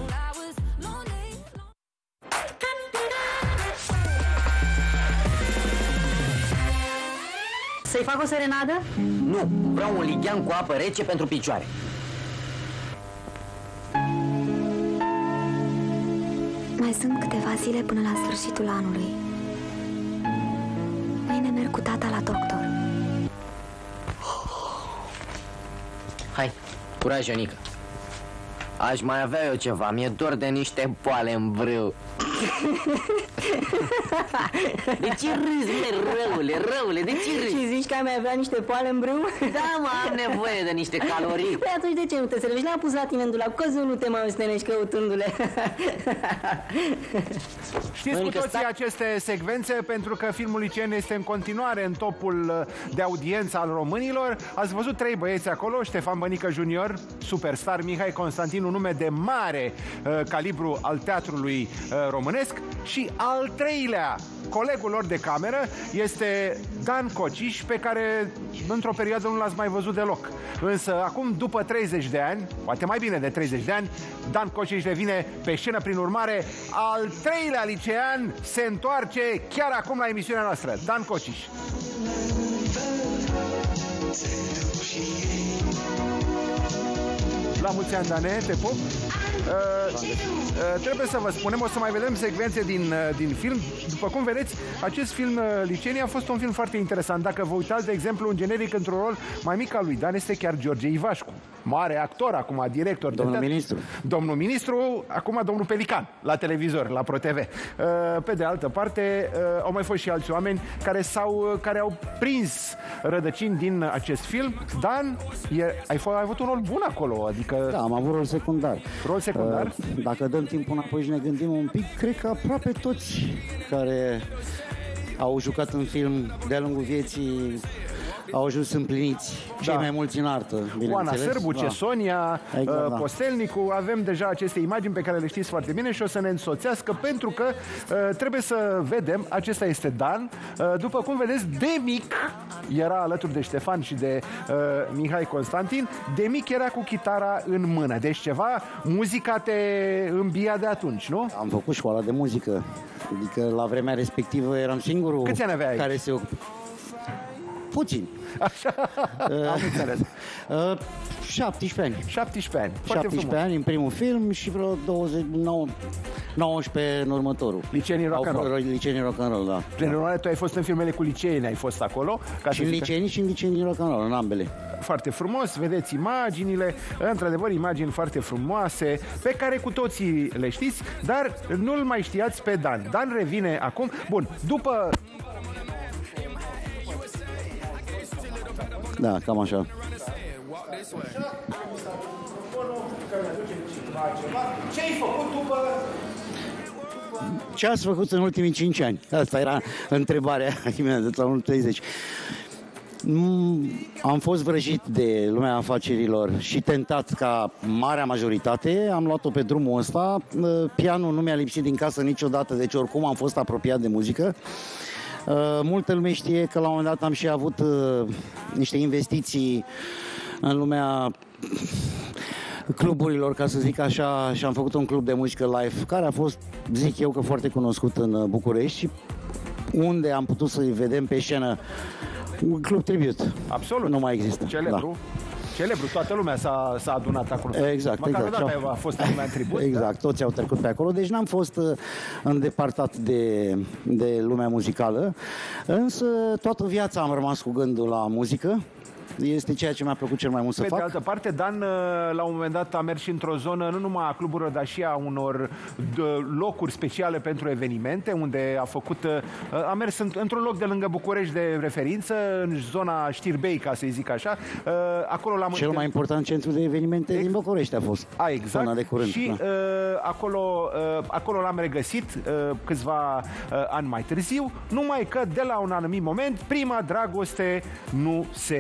Să-i fac o serenadă? Nu, vreau un lighean cu apă rece pentru picioare. Mai sunt câteva zile până la sfârșitul anului. Mâine merg cu tata la doctor. Hai, curaj, Ionica. Aș mai avea eu ceva, mi-e dor de niște poale în brâu. De ce râzi, mă, răule, răule, de ce râzi? Și zici că ai mai avea niște poale în brâu? Da, mă, am nevoie de niște calorii. Păi atunci de ce nu te servești? Le-am pus la tine în dulap, că nu te mai ostenești căutându-le. Știți cu toții aceste secvențe pentru că filmul Liceen este în continuare în topul de audiență al românilor. Ați văzut trei băieți acolo, Ștefan Bănică junior, superstar, Mihai Constantin, un nume de mare uh, calibru al teatrului uh, românesc, și al treilea, colegul lor de cameră, este Dan Cociș, pe care într-o perioadă nu l-ați mai văzut deloc. Însă acum, după treizeci de ani, poate mai bine de treizeci de ani, Dan Cociș devine pe scenă, prin urmare, al treilea licean se întoarce chiar acum la emisiunea noastră. Dan Cociș. La mulți ani, Dane, te pup. Uh, uh, trebuie să vă spunem, o să mai vedem secvențe din, uh, din film. După cum vedeți, acest film uh, Licenii a fost un film foarte interesant. Dacă vă uitați, de exemplu, un generic într-un rol mai mic al lui Dan este chiar George Ivașcu, mare actor, acum director. Domnul de ministru. Domnul ministru, acum domnul Pelican, la televizor, la ProTV. Uh, pe de altă parte, uh, au mai fost și alți oameni care, s-au, care au prins rădăcini din acest film. Dan, e, ai, f- ai avut un rol bun acolo, adică... Da, am avut rol secundar. Rol secundar? Uh, dacă dăm timpul înapoi și ne gândim un pic, cred că aproape toți care au jucat în film de-a lungul vieții au ajuns împliniți, cei da. mai mulți în artă, Oana Sârbu, da. Cesonia, exact, uh, da. Postelnicu, avem deja aceste imagini pe care le știți foarte bine și o să ne însoțească pentru că uh, trebuie să vedem, acesta este Dan, uh, după cum vedeți, de mic era alături de Ștefan și de uh, Mihai Constantin, de mic era cu chitara în mână, deci ceva, muzica te îmbia de atunci, nu? Am făcut școala de muzică, adică la vremea respectivă eram singurul Câți ani aveai? Care se ocupă. Puțin. Așa, uh, am înțeles. Uh, șaptesprezece ani. șaptesprezece ani. șaptesprezece ani în primul film și vreo douăzeci, nouăsprezece în următorul. Licenii rock and roll. Licenii rock and roll, da. Prin urmare, tu ai fost în filmele cu liceeni, ai fost acolo. Ca și în licenii și în licenii rock and roll, în ambele. Foarte frumos, vedeți imaginile, într-adevăr imagini foarte frumoase, pe care cu toții le știți, dar nu-l mai știați pe Dan. Dan revine acum. Bun, după... Da, cam așa. Ce ai făcut după... Ce ați făcut în ultimii cinci ani? Asta era întrebarea imediat la treizeci. Am fost vrăjit de lumea afacerilor și tentat ca marea majoritate. Am luat-o pe drumul ăsta. Pianul nu mi-a lipsit din casă niciodată, deci oricum am fost apropiat de muzică. Uh, multă lume știe că la un moment dat am și avut uh, niște investiții în lumea cluburilor, ca să zic așa, și am făcut un club de muzică live, care a fost, zic eu, că foarte cunoscut în București și unde am putut să-i vedem pe scenă un club tribut. Absolut. Nu mai există. Celebru. Da. Celebru, toată lumea s-a, s-a adunat acolo. Exact, Măcar exact. o dată a fost lumea în tribut. Exact, da? toți au trecut pe acolo, deci n-am fost uh, îndepărtat de, de lumea muzicală, însă toată viața am rămas cu gândul la muzică. Este ceea ce mi-a plăcut cel mai mult să Pe fac. de altă parte, Dan la un moment dat a mers și într-o zonă nu numai a cluburilor, dar și a unor locuri speciale pentru evenimente, unde a făcut, a mers într-un loc de lângă București de referință, în zona Știrbei, ca să-i zic așa. Acolo l-am Cel mai important centru de evenimente Ex- din București a fost. A, exact. Zona de curând. Și da. uh, acolo, uh, acolo l-am regăsit uh, câțiva uh, ani mai târziu, numai că de la un anumit moment, prima dragoste nu se uită.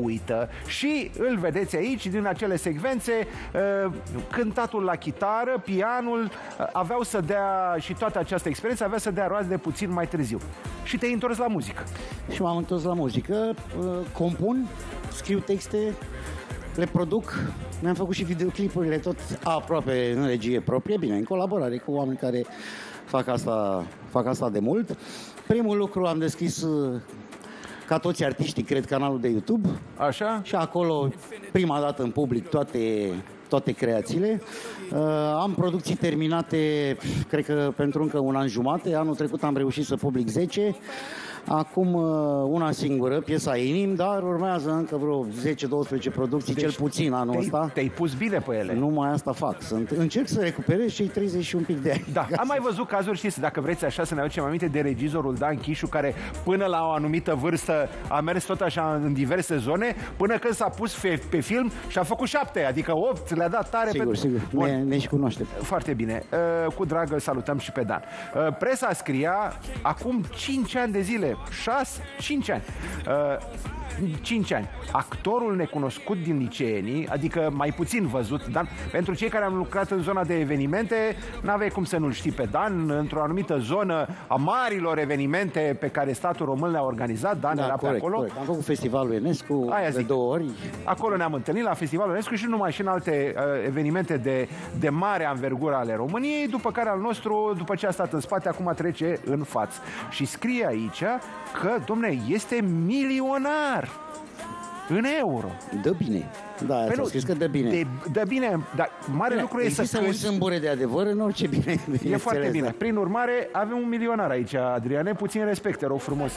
uită. Și îl vedeți aici, din acele secvențe, uh, cântatul la chitară, pianul, uh, aveau să dea, și toată această experiență avea să dea roade puțin mai târziu. Și te-ai întors la muzică. Și m-am întors la muzică, uh, compun, scriu texte, le produc, mi-am făcut și videoclipurile tot aproape în regie proprie, bine, în colaborare cu oameni care fac asta, fac asta de mult. Primul lucru, am deschis, ca toți artiștii, cred, canalul de YouTube. Așa? Și acolo, prima dată în public, toate, toate creațiile. Uh, am producții terminate, cred că pentru încă un an jumate. Anul trecut am reușit să public zece. Acum una singură, piesa Inim, dar urmează încă vreo zece douăsprezece producții, deci, cel puțin anul ăsta. Te-ai pus bine pe ele. Numai asta fac. Sunt, încerc să recuperez cei treizeci și un pic de ani. Da, am mai văzut cazuri, știți, dacă vreți așa să ne aducem aminte, de regizorul Dan Chișu, care până la o anumită vârstă a mers tot așa în diverse zone, până când s-a pus pe, pe film și a făcut șapte, adică opt, le-a dat tare. Sigur, pe... sigur, ne, ne și cunoaștem. Foarte bine, uh, cu drag îl salutăm și pe Dan. Uh, presa scria acum cinci ani de zile, șase, cinci ani. Uh, cinci ani. Actorul necunoscut din liceenii, adică mai puțin văzut, Dan, pentru cei care am lucrat în zona de evenimente, n-aveai cum să nu-l știi pe Dan, într-o anumită zonă a marilor evenimente pe care statul român le-a organizat, Dan da, era corect, pe acolo. Corect. Am făcut festivalul Enescu Aia de zic. două ori. Acolo ne-am întâlnit la festivalul Enescu și numai și în alte uh, evenimente de, de mare anvergură ale României, după care al nostru, după ce a stat în spate, acum trece în față. Și scrie aici că, domne, este milionar în euro. Dă bine. Da, ți-a scris că dă bine. De, dă bine, dar mare bine, lucru e să există un sâmbure de adevăr în orice bine. E foarte bine. Da. Prin urmare, avem un milionar aici, Adriane, puțin respect, te rog frumos.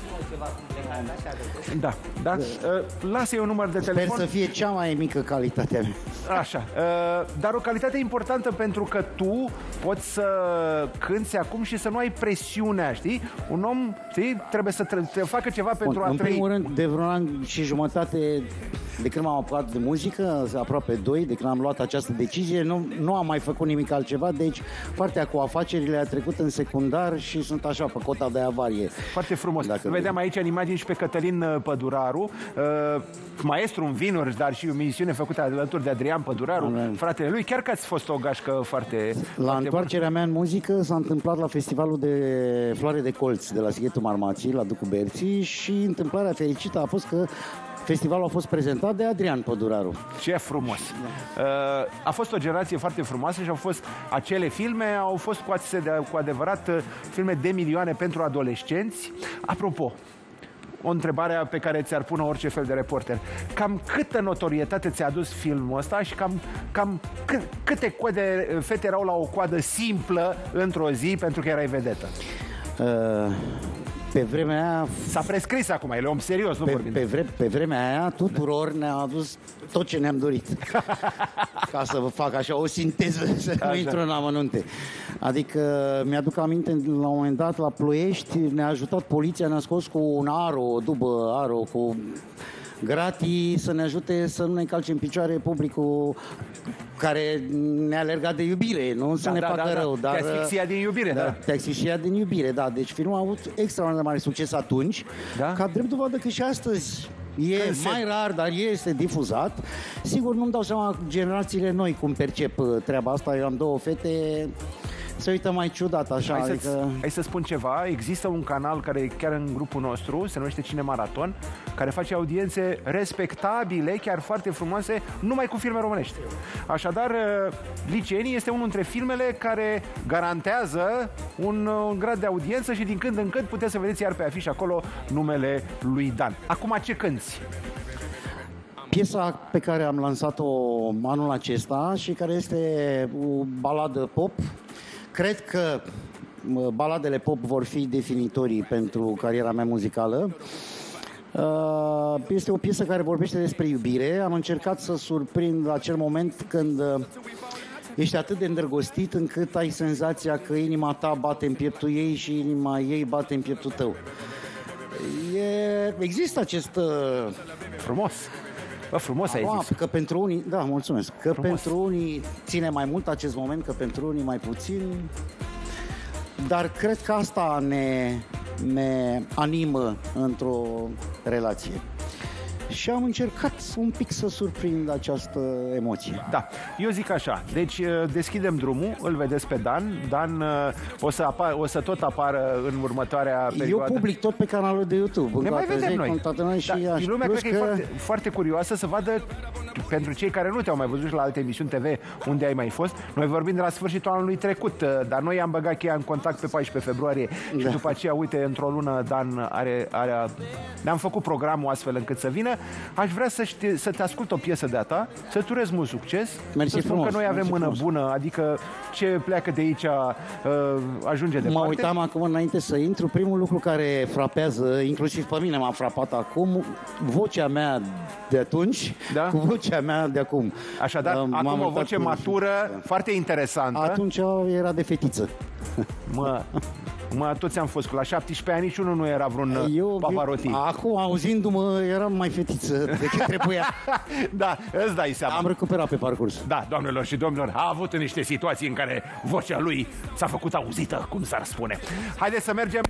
Da, da. Lasă-i un număr de Sper telefon. să fie cea mai mică calitatea mea. Așa. Dar o calitate importantă, pentru că tu poți să cânți acum și să nu ai presiunea, știi? Un om, știi, trebuie să te facă ceva pentru Bun, a în trăi. În primul rând, de vreun an și jumătate de când m-am apucat de muzică, aproape doi, de când am luat această decizie, nu, nu am mai făcut nimic altceva, deci partea cu afacerile a trecut în secundar și sunt așa pe cota de avarie. Foarte frumos. Dacă vedeam aici în imagini și pe Cătălin Păduraru, uh, maestru în vinuri, dar și o misiune făcută alături de Adrian Păduraru, Amen. Fratele lui. Chiar că ați fost o gașcă foarte... La foarte întoarcerea mea în muzică s-a întâmplat la festivalul de floare de colț de la Sighetul Marmației, la Ducu Berții, și întâmplarea fericită a fost că festivalul a fost prezentat de Adrian Păduraru. Ce frumos! A fost o generație foarte frumoasă și au fost acele filme, au fost cu adevărat filme de milioane pentru adolescenți. Apropo, o întrebare pe care ți-ar pune orice fel de reporter. Cam câtă notorietate ți-a adus filmul ăsta și cam, cam câ, câte coade, fete erau la o coadă simplă într-o zi pentru că erai vedetă? Uh... Pe vremea aia... S-a prescris acum, el e om serios, nu pe, vorbim. Pe, vre, pe vremea aia tuturor ne-a adus tot ce ne-am dorit. Ca să vă fac așa o sinteză, să așa. Nu intru în amănunte. Adică mi-aduc aminte, la un moment dat, la Ploiești, ne-a ajutat poliția, ne-a scos cu un aro, o dubă aro, cu gratii, să ne ajute să nu ne încalce în picioare publicul care ne-a alergat de iubire, nu să da, ne da, facă da, rău. da. Dar, te asfixia din iubire, da. da. Te asfixia din iubire, da. Deci filmul a avut extraordinar de mare succes atunci, da? Ca drept dovadă că și astăzi e Când mai se... rar, dar este difuzat. Sigur, nu-mi dau seama generațiile noi cum percep treaba asta. Eu am două fete, se uită mai ciudat așa. Hai, adică... să hai să spun ceva, există un canal care e chiar în grupul nostru, se numește Cine Maraton, care face audiențe respectabile, chiar foarte frumoase, numai cu filme românești. Așadar, Liceenii este unul dintre filmele care garantează un, un grad de audiență și din când în când puteți să vedeți iar pe afiș acolo numele lui Dan. Acum ce cânti? Piesa pe care am lansat-o anul acesta și care este o baladă pop. Cred că baladele pop vor fi definitorii pentru cariera mea muzicală. Este o piesă care vorbește despre iubire. Am încercat să surprind acel moment când ești atât de îndrăgostit încât ai senzația că inima ta bate în pieptul ei și inima ei bate în pieptul tău. E... Există acest... Frumos! Bă, frumos ai zis. Că pentru unii, da, mulțumesc, că frumos. Pentru unii ține mai mult acest moment, că pentru unii mai puțin, dar cred că asta ne, ne animă într-o relație. și am încercat un pic să surprind această emoție. Da, eu zic așa, deci deschidem drumul, îl vedeți pe Dan, Dan o să, apar, o să tot apară în următoarea perioadă. Eu public tot pe canalul de YouTube. Ne mai vedem noi. noi și da, și lumea cred că... e foarte, foarte curioasă să vadă, pentru cei care nu te-au mai văzut și la alte emisiuni T V unde ai mai fost, noi vorbim de la sfârșitul anului trecut, dar noi am băgat cheia în contact pe paisprezece februarie și da. după aceea, uite, într-o lună Dan are, are, ne-am făcut programul astfel încât să vină. Aș vrea să, știe, să te ascult o piesă de-a ta, să-ți urez mult succes, mersi să spun frumos, că noi avem mână frumos. bună, adică ce pleacă de aici uh, ajunge departe. Mă uitam acum înainte să intru, primul lucru care frapează, inclusiv pe mine m-a frapat acum, vocea mea de atunci da? cu vocea mea de acum. Așadar, uh, acum o voce matură, cu... foarte interesantă. Atunci era de fetiță. Mă... Mă, toți am fost, la șaptesprezece ani niciunul nu era vreun eu, Pavarotti. Eu, acum, auzindu-mă, eram mai fetiță decât trebuia. Da, îți dai seama. Am recuperat pe parcurs. Da, doamnelor și domnilor, a avut niște situații în care vocea lui s-a făcut auzită, cum s-ar spune. Haideți să mergem.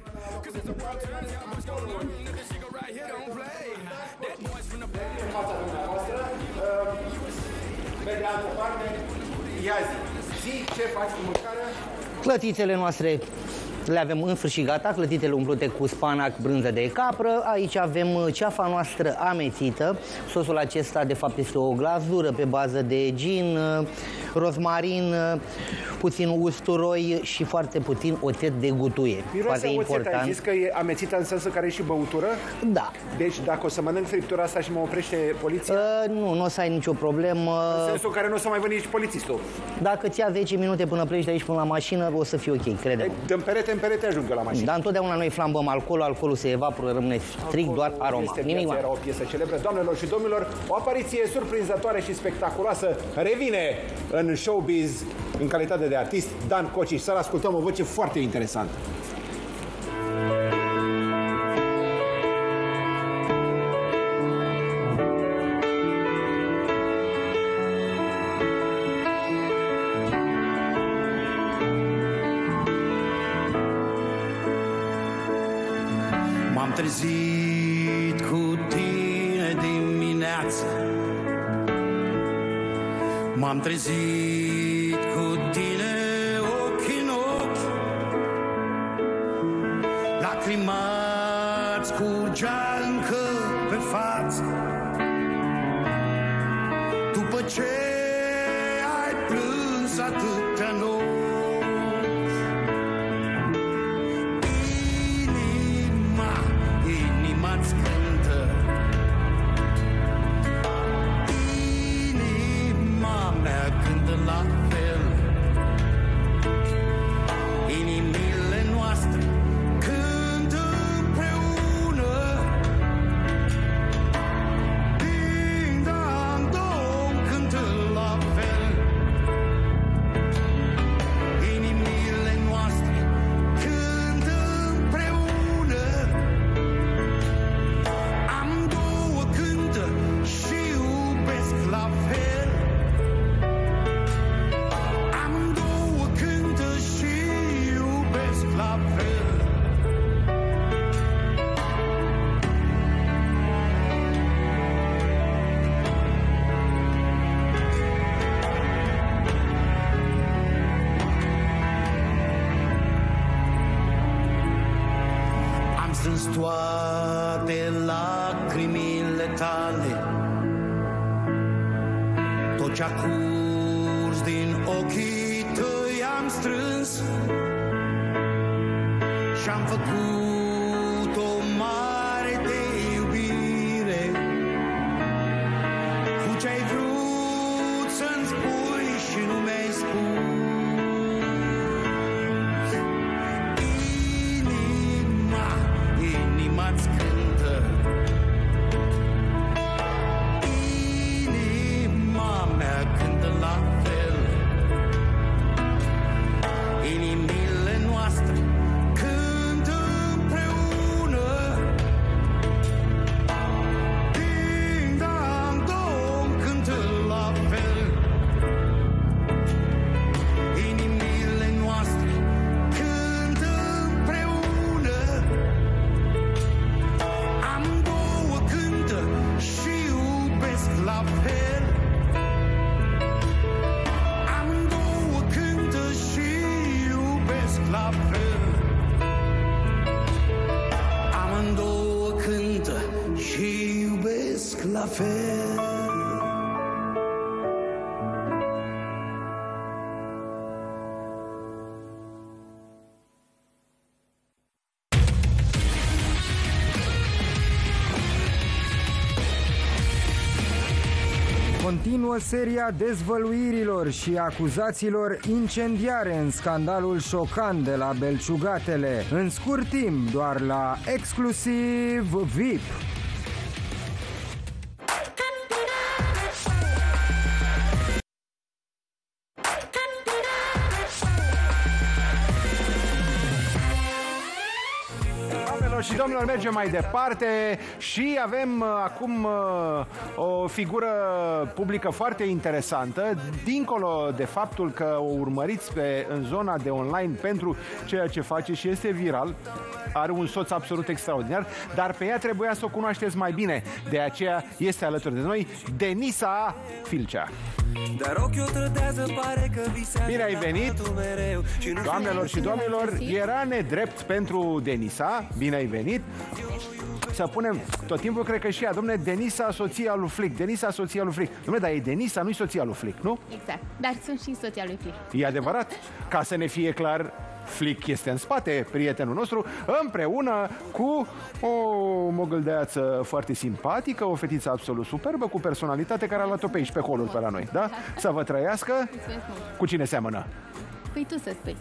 Pe de altă parte, ia zi, zi ce faci cu mâncarea? Clătițele noastre le avem în sfârșit gata, clătitele umplute cu spanac, brânză de capră. Aici avem ceafa noastră amețită. Sosul acesta, de fapt, este o glazură pe bază de gin, rozmarin, puțin usturoi și foarte puțin oțet de gutuie. Miroase oțet, ai zis că e amețită în sensul care e și băutură? Da. Deci dacă o să mănânc friptura asta și mă oprește poliția? Uh, nu, nu o să ai nicio problemă. În sensul în care nu o să mai văd nici polițistul? Dacă ți ia zece minute până pleci de aici până la mașină, o să fie ok, crede-mă. Dăm perete în perete ajungă la mașină. Dar întotdeauna noi flambăm alcoolul, alcoolul se evaporă, rămâne strict doar aroma. Nimic mai. Era o piesă celebră. Doamnelor și domnilor, o apariție surprinzătoare și spectaculoasă revine în showbiz în calitate de artist, Dan Cociș. Să-l ascultăm, o voce foarte interesantă. M-am trezit cu tine dimineața, m-am trezit cu tine ochi în ochi, lacrima-ți curgea încă pe față, după ce ai plâns atâtea nopți. Inima-ți cântă, inima mea cântă la fel, inimile noastre cântă împreună, ding-dong, dong, cântă la fel, inimile noastre cântă împreună. Amândouă cântă și iubesc la fel, amândouă cântă și iubesc la fel. Am strâns toate lacrimile tale, tot ce-a curs din ochii tăi am strâns și-am făcut o mare de iubire, cu ce-ai vrut să-mi spui și nu mi-ai spus. Inima, inima-ți cântă, inima mea cântă la fel, inimile noastre cântă împreună, ding-dong, dong, cântă la fel, inimile noastre cântă împreună, la fel. Continuă seria dezvăluirilor și acuzațiilor incendiare în scandalul șocant de la Belciugatele. În scurt timp, doar la Exclusiv V I P. Și domnilor, mergem mai departe și avem uh, acum uh, o figură publică foarte interesantă, dincolo de faptul că o urmăriți pe, în zona de online pentru ceea ce face și este viral. Are un soț absolut extraordinar, dar pe ea trebuia să o cunoașteți mai bine. De aceea este alături de noi Denisa Filcea. Bine ai venit! Doamnelor și domnilor, era nedrept pentru Denisa. Bine ai venit! Să punem, tot timpul cred că și ea, dom'le, Denisa, soția lui Flic. Denisa, soția lui Flic. Dom'le, dar e Denisa, nu-i soția lui Flic, nu? Exact, dar sunt și soția lui Flic. E adevărat? Ca să ne fie clar, Flic este în spate, prietenul nostru, împreună cu o mogâldeață foarte simpatică, o fetiță absolut superbă, cu personalitate, care a luat-o pe aici, pe holul pe la noi, da? Să vă trăiască. Cu cine seamănă? Păi tu să spui.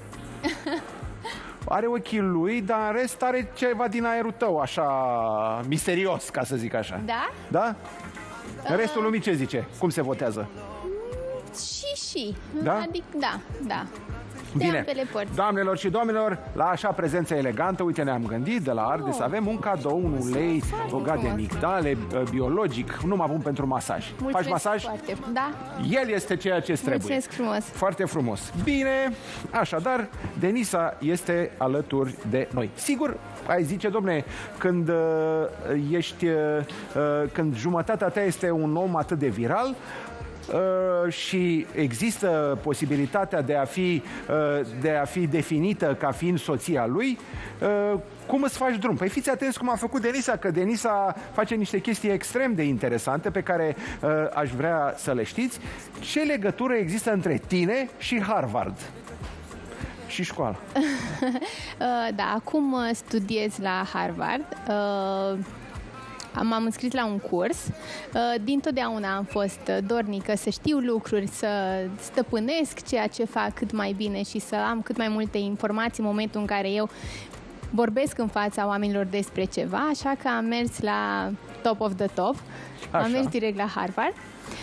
Are ochii lui, dar în rest are ceva din aerul tău, așa misterios, ca să zic așa. Da? Da? În restul lumii ce zice? Cum se votează? Și, și. Da? Adică, da, da. Bine, doamnelor și domnilor, la așa prezență elegantă, uite, ne-am gândit de la Arde să avem un cadou, un ulei bogat de migdale, biologic, numai bun pentru masaj. Mulțumesc. Faci masaj? Foarte, da. El este ceea ce trebuie. Mulțumesc frumos. Foarte frumos. Bine, așadar, Denisa este alături de noi. Sigur, ai zice, domne, când uh, ești, uh, când jumătatea ta este un om atât de viral, Uh, și există posibilitatea de a fi, uh, de a fi definită ca fiind soția lui, uh, cum îți faci drum? Păi fiți atenți cum a făcut Denisa, că Denisa face niște chestii extrem de interesante pe care uh, aș vrea să le știți. Ce legătură există între tine și Harvard? Și școala. Da, acum studiez la Harvard. Uh... M-am înscris la un curs. Dintotdeauna am fost dornică să știu lucruri, să stăpânesc ceea ce fac cât mai bine și să am cât mai multe informații în momentul în care eu vorbesc în fața oamenilor despre ceva, așa că am mers la top of the top. Așa. Am mers direct la Harvard.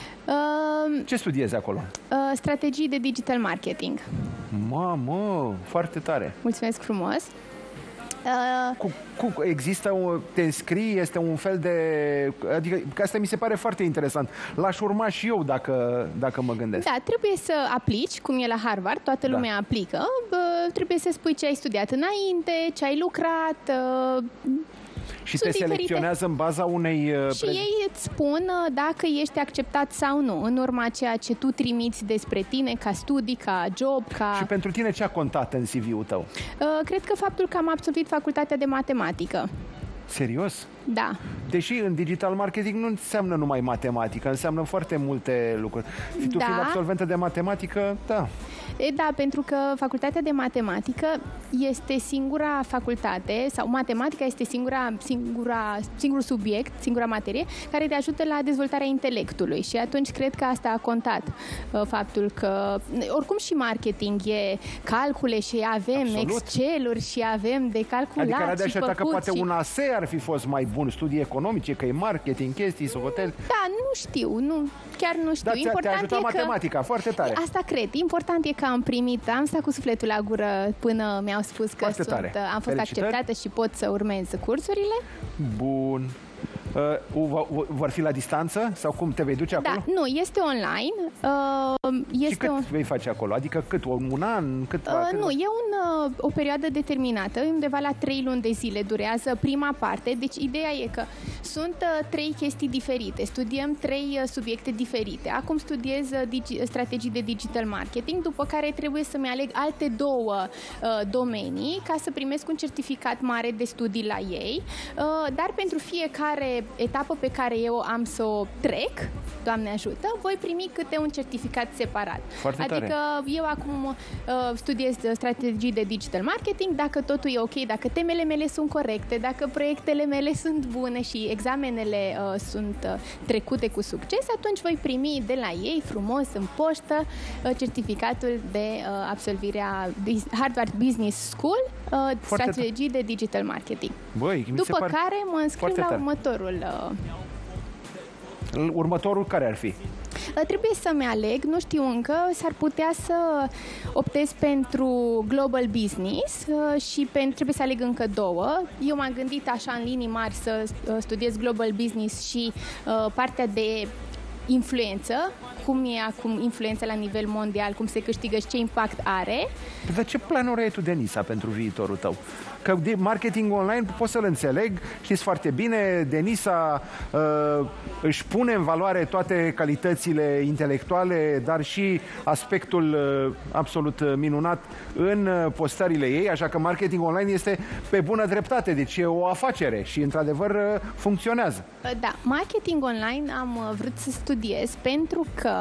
Ce studiezi acolo? Strategii de digital marketing. Mamă, foarte tare! Mulțumesc frumos! Uh, cu, cu, există, un, te înscrii, este un fel de... Adică, că asta mi se pare foarte interesant. L-aș urma și eu dacă, dacă mă gândesc. Da, trebuie să aplici, cum e la Harvard, toată da. lumea aplică. Uh, trebuie să spui ce ai studiat înainte, ce ai lucrat... Uh, Și te selecționează în baza unei... Uh, și ei îți spun dacă ești acceptat sau nu, în urma ceea ce tu trimiți despre tine, ca studii, ca job, ca... Și pentru tine ce a contat în C V-ul tău? Uh, cred că faptul că am absolvit facultatea de matematică. Serios? Da. Deși în digital marketing nu înseamnă numai matematică, înseamnă foarte multe lucruri. Tu da. fiind absolventă de matematică, da. E, da, pentru că facultatea de matematică este singura facultate, sau matematica este singura, singura, singurul subiect, singura materie, care te ajută la dezvoltarea intelectului. Și atunci cred că asta a contat. Faptul că, oricum și marketing e calcule și avem Absolut. Excel-uri și avem de calculat adică era de și aștepta că poate și... un A S E ar fi fost mai bun, studii economice, că e marketing, chestii, socotel. Da, nu știu, nu, chiar nu știu. Da, Important te-a ajutat e matematica, că... foarte tare. Asta cred. Important e că am primit, am stat cu sufletul la gură până mi-au spus că sunt, am fost Felicitări. acceptată și pot să urmez cursurile. Bun. Uh, vor fi la distanță? Sau cum te vei duce acolo? Da, nu, este online. Uh, este și cât un... vei face acolo? Adică cât? Un an? Cât, uh, cât nu, e un, uh, o perioadă determinată, undeva la trei luni de zile durează prima parte. Deci ideea e că sunt uh, trei chestii diferite. Studiem trei uh, subiecte diferite. Acum studiez uh, digi- strategii de digital marketing, după care trebuie să-mi aleg alte două uh, domenii ca să primesc un certificat mare de studii la ei. Uh, dar pentru fiecare fiecare etapă pe care eu am să o trec, Doamne ajută, voi primi câte un certificat separat. Foarte adică tare. eu acum uh, studiez strategii de digital marketing, dacă totul e ok, dacă temele mele sunt corecte, dacă proiectele mele sunt bune și examenele uh, sunt uh, trecute cu succes, atunci voi primi de la ei frumos în poștă uh, certificatul de uh, absolvire a Harvard Business School, uh, strategii de digital marketing. Băi, mi După se pare care mă înscriu la tare. următorul. Uh, Următorul care ar fi? Trebuie să-mi aleg, nu știu încă, s-ar putea să optez pentru Global Business și pentru, trebuie să aleg încă două. Eu m-am gândit așa în linii mari să studiez Global Business și uh, partea de influență, cum e acum influența la nivel mondial, cum se câștigă și ce impact are. Dar ce planuri ai tu, Denisa, pentru viitorul tău? Că de marketing online pot să-l înțeleg, știți foarte bine, Denisa uh, își pune în valoare toate calitățile intelectuale, dar și aspectul uh, absolut minunat în uh, postările ei, așa că marketing online este pe bună dreptate, deci e o afacere și într-adevăr uh, funcționează. Da, marketing online am vrut să studiez pentru că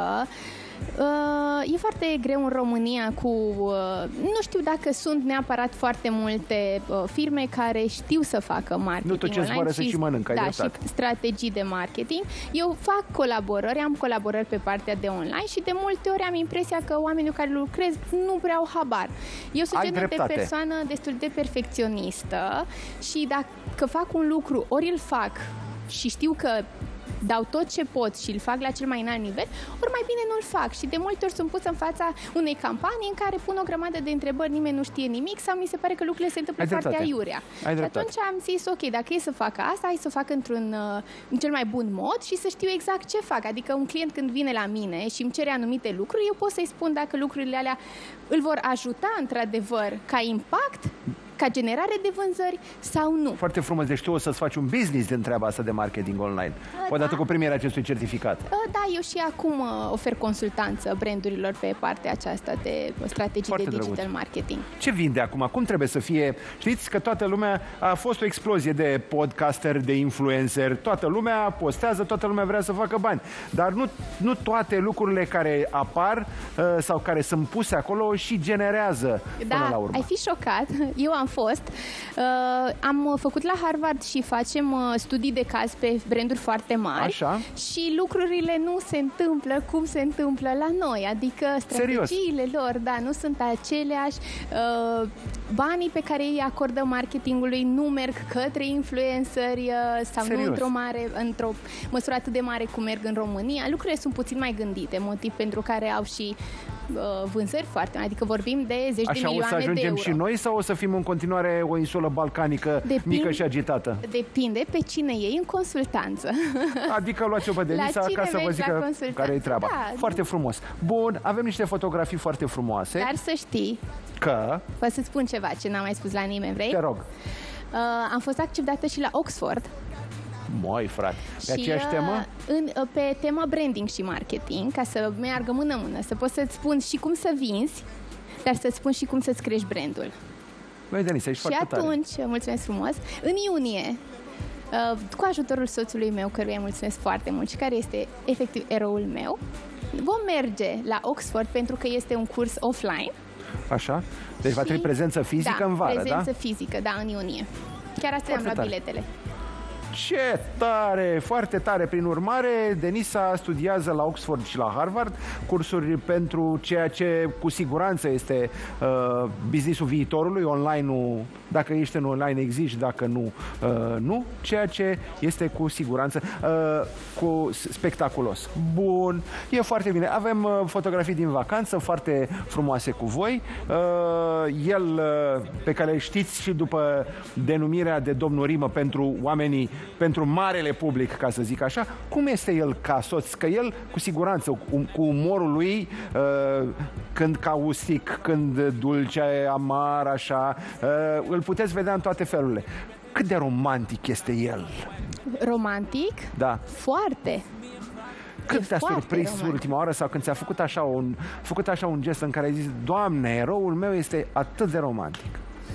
Uh, e foarte greu în România cu... Uh, nu știu dacă sunt neapărat foarte multe uh, firme care știu să facă marketing nu tot ce online și, și mănâncă, da, și strategii de marketing. Eu fac colaborări, am colaborări pe partea de online și de multe ori am impresia că oamenii cu care lucrez nu prea au habar. Eu sunt genul de persoană destul de perfecționistă și dacă fac un lucru, ori îl fac și știu că dau tot ce pot și îl fac la cel mai înalt nivel, ori mai bine nu-l fac. Și de multe ori sunt pus în fața unei campanii în care pun o grămadă de întrebări, nimeni nu știe nimic sau mi se pare că lucrurile se întâmplă foarte aiurea. Și atunci am zis, ok, dacă e să fac asta, hai să o fac într-un în cel mai bun mod și să știu exact ce fac. Adică un client când vine la mine și îmi cere anumite lucruri, eu pot să-i spun dacă lucrurile alea îl vor ajuta într-adevăr ca impact, ca generare de vânzări sau nu. Foarte frumos. Deci tu o să-ți faci un business din treaba asta de marketing online, da. odată cu primirea acestui certificat. Da, eu și acum ofer consultanță brandurilor pe partea aceasta de strategii Foarte de digital drăguț. marketing. Ce vinde acum? Cum trebuie să fie? Știți că toată lumea a fost o explozie de podcaster, de influencer, toată lumea postează, toată lumea vrea să facă bani. Dar nu, nu toate lucrurile care apar uh, sau care sunt puse acolo și generează da, până la urmă. Ai fi șocat. Eu am fost. Uh, am făcut la Harvard și facem uh, studii de caz pe branduri foarte mari. Așa. Și lucrurile nu se întâmplă cum se întâmplă la noi. Adică strategiile Serios? lor, da, nu sunt aceleași. Uh, banii pe care îi acordă marketingului nu merg către influenceri uh, sau Serios? nu într-o mare, într-o măsură atât de mare cum merg în România. Lucrurile sunt puțin mai gândite, motiv pentru care au și vânzări foarte mari, adică vorbim de zeci Așa, de milioane de euro. Așa, o să ajungem și noi sau o să fim în continuare o insulă balcanică Depind, mică și agitată? Depinde pe cine iei în consultanță. Adică luați-o pe Denisa ca să vă zică care e treaba. Da. Foarte frumos. Bun, avem niște fotografii foarte frumoase. Dar să știi că... Vă să spun ceva ce n-am mai spus la nimeni, vrei? Te rog. Uh, am fost acceptată și la Oxford. Moi, frate. Pe și, aceeași temă? În, pe tema branding și marketing, ca să meargă mână-mână, să poți să-ți spun și cum să vinzi, dar să-ți spun și cum să-ți crești brandul. Băi, Denisa, ești și foarte atunci, tare. mulțumesc frumos, în iunie, cu ajutorul soțului meu, căruia îi mulțumesc foarte mult și care este efectiv eroul meu, vom merge la Oxford pentru că este un curs offline. Așa? Deci și, va trebui prezență fizică da, în vară, da? prezență fizică, da, în iunie. Chiar astăzi am luat tare. biletele. Ce tare, foarte tare. Prin urmare, Denisa studiază la Oxford și la Harvard cursuri pentru ceea ce cu siguranță este uh, businessul viitorului, online-ul, dacă ești în online existi, dacă nu, uh, nu, ceea ce este cu siguranță uh, cu spectaculos. Bun, e foarte bine. Avem uh, fotografii din vacanță foarte frumoase cu voi. Uh, el, uh, pe care știți și după denumirea de domnul Rimă pentru oamenii, pentru marele public, ca să zic așa, cum este el ca soț? Că el, cu siguranță, cu, cu umorul lui, uh, când caustic, când dulce, amar, așa, uh, îl puteți vedea în toate felurile. Cât de romantic este el? Romantic? Da. Foarte. Cât te-a surprins ultima oară sau când ți-a făcut așa un, făcut așa un gest în care ai zis, Doamne, eroul meu este atât de romantic?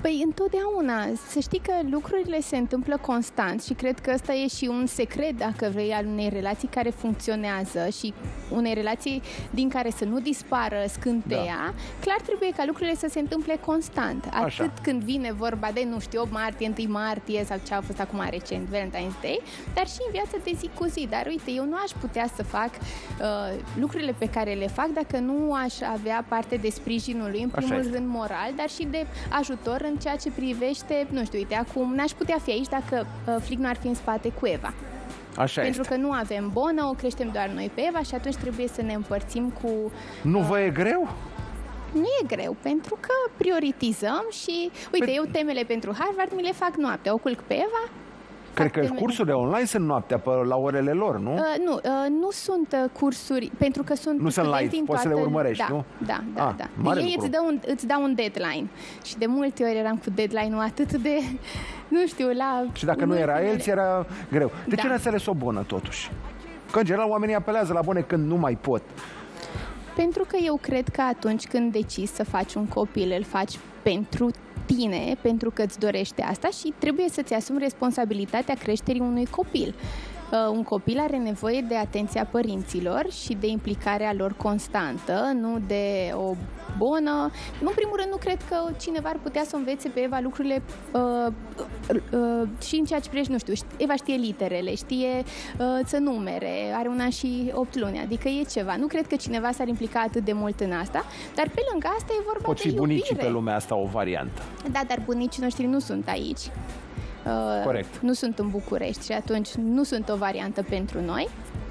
Păi întotdeauna. Să știi că lucrurile se întâmplă constant și cred că ăsta e și un secret, dacă vrei, al unei relații care funcționează și unei relații din care să nu dispară scânteia. Da. Clar trebuie ca lucrurile să se întâmple constant. Atât Așa. când vine vorba de, nu știu, opt martie, unu martie sau ce a fost acum recent, Valentine's Day, dar și în viața de zi cu zi. Dar uite, eu nu aș putea să fac uh, lucrurile pe care le fac dacă nu aș avea parte de sprijinul lui, în primul Așa rând moral, dar și de ajutor în ceea ce privește, nu știu, uite, acum n-aș putea fi aici dacă uh, Flic nu ar fi în spate cu Eva. Așa Pentru este. că nu avem bonă, o creștem doar noi pe Eva și atunci trebuie să ne împărțim cu... Nu vă e greu? Nu e greu, pentru că prioritizăm și, uite, eu temele pentru Harvard mi le fac noaptea, o culc pe Eva. Cred că temele. Cursurile online sunt noaptea, pe, la orele lor, nu? Uh, nu, uh, nu sunt uh, cursuri, pentru că sunt Nu sunt live, poți să le urmărești, da, nu? Da, da, ah, da. Ei îți dau, un, îți dau un deadline și de multe ori eram cu deadline-ul atât de, nu știu, la... Și dacă nu era el, ți era greu. De Da. ce n-ați ales o bună, totuși? Că, în general, oamenii apelează la bune când nu mai pot. Pentru că eu cred că atunci când decizi să faci un copil, îl faci pentru tine, pentru că îți dorește asta și trebuie să-ți asumi responsabilitatea creșterii unui copil. Uh, un copil are nevoie de atenția părinților și de implicarea lor constantă, nu de o bonă. În primul rând, nu cred că cineva ar putea să învețe pe Eva lucrurile uh, uh, și în ceea ce privește, nu știu, Eva știe literele, știe uh, să numere, are un an și opt luni, adică e ceva. Nu cred că cineva s-ar implica atât de mult în asta, dar pe lângă asta e vorba Pot de fi bunicii iubire. pe lumea asta o variantă. Da, dar bunicii noștri nu sunt aici. Uh, Corect. Nu sunt în București și atunci nu sunt o variantă pentru noi.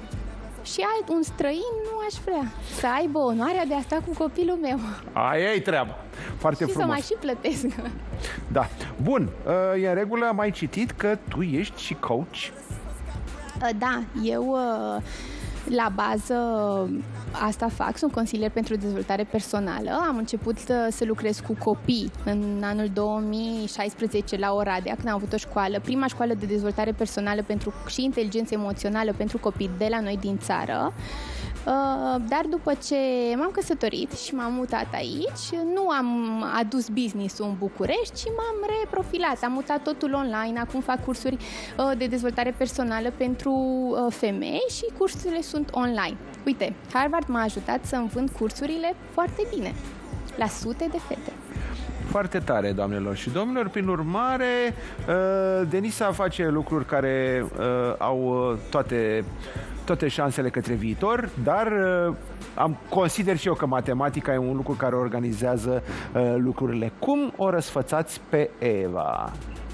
Și alt, un străin nu aș vrea să aibă onoarea de a sta cu copilul meu. Aia e treaba. Foarte și frumos. să mai și plătesc. Da. Bun, e în regulă, am mai citit că tu ești și coach. Da, eu la bază asta fac, sunt consilier pentru dezvoltare personală. Am început să lucrez cu copii în anul două mii șaisprezece la Oradea, când am avut o școală, prima școală de dezvoltare personală pentru, și inteligență emoțională pentru copii de la noi din țară. Dar după ce m-am căsătorit și m-am mutat aici, nu am adus business-ul în București, ci m-am reprofilat. Am mutat totul online, acum fac cursuri de dezvoltare personală pentru femei și cursurile sunt online. Uite, Harvard m-a ajutat să-mi vând cursurile foarte bine, la sute de fete. Foarte tare, doamnelor și domnilor. Prin urmare, Denisa face lucruri care au toate toate șansele către viitor, dar uh, am, consider și eu că matematica e un lucru care organizează uh, lucrurile. Cum o răsfățați pe Eva?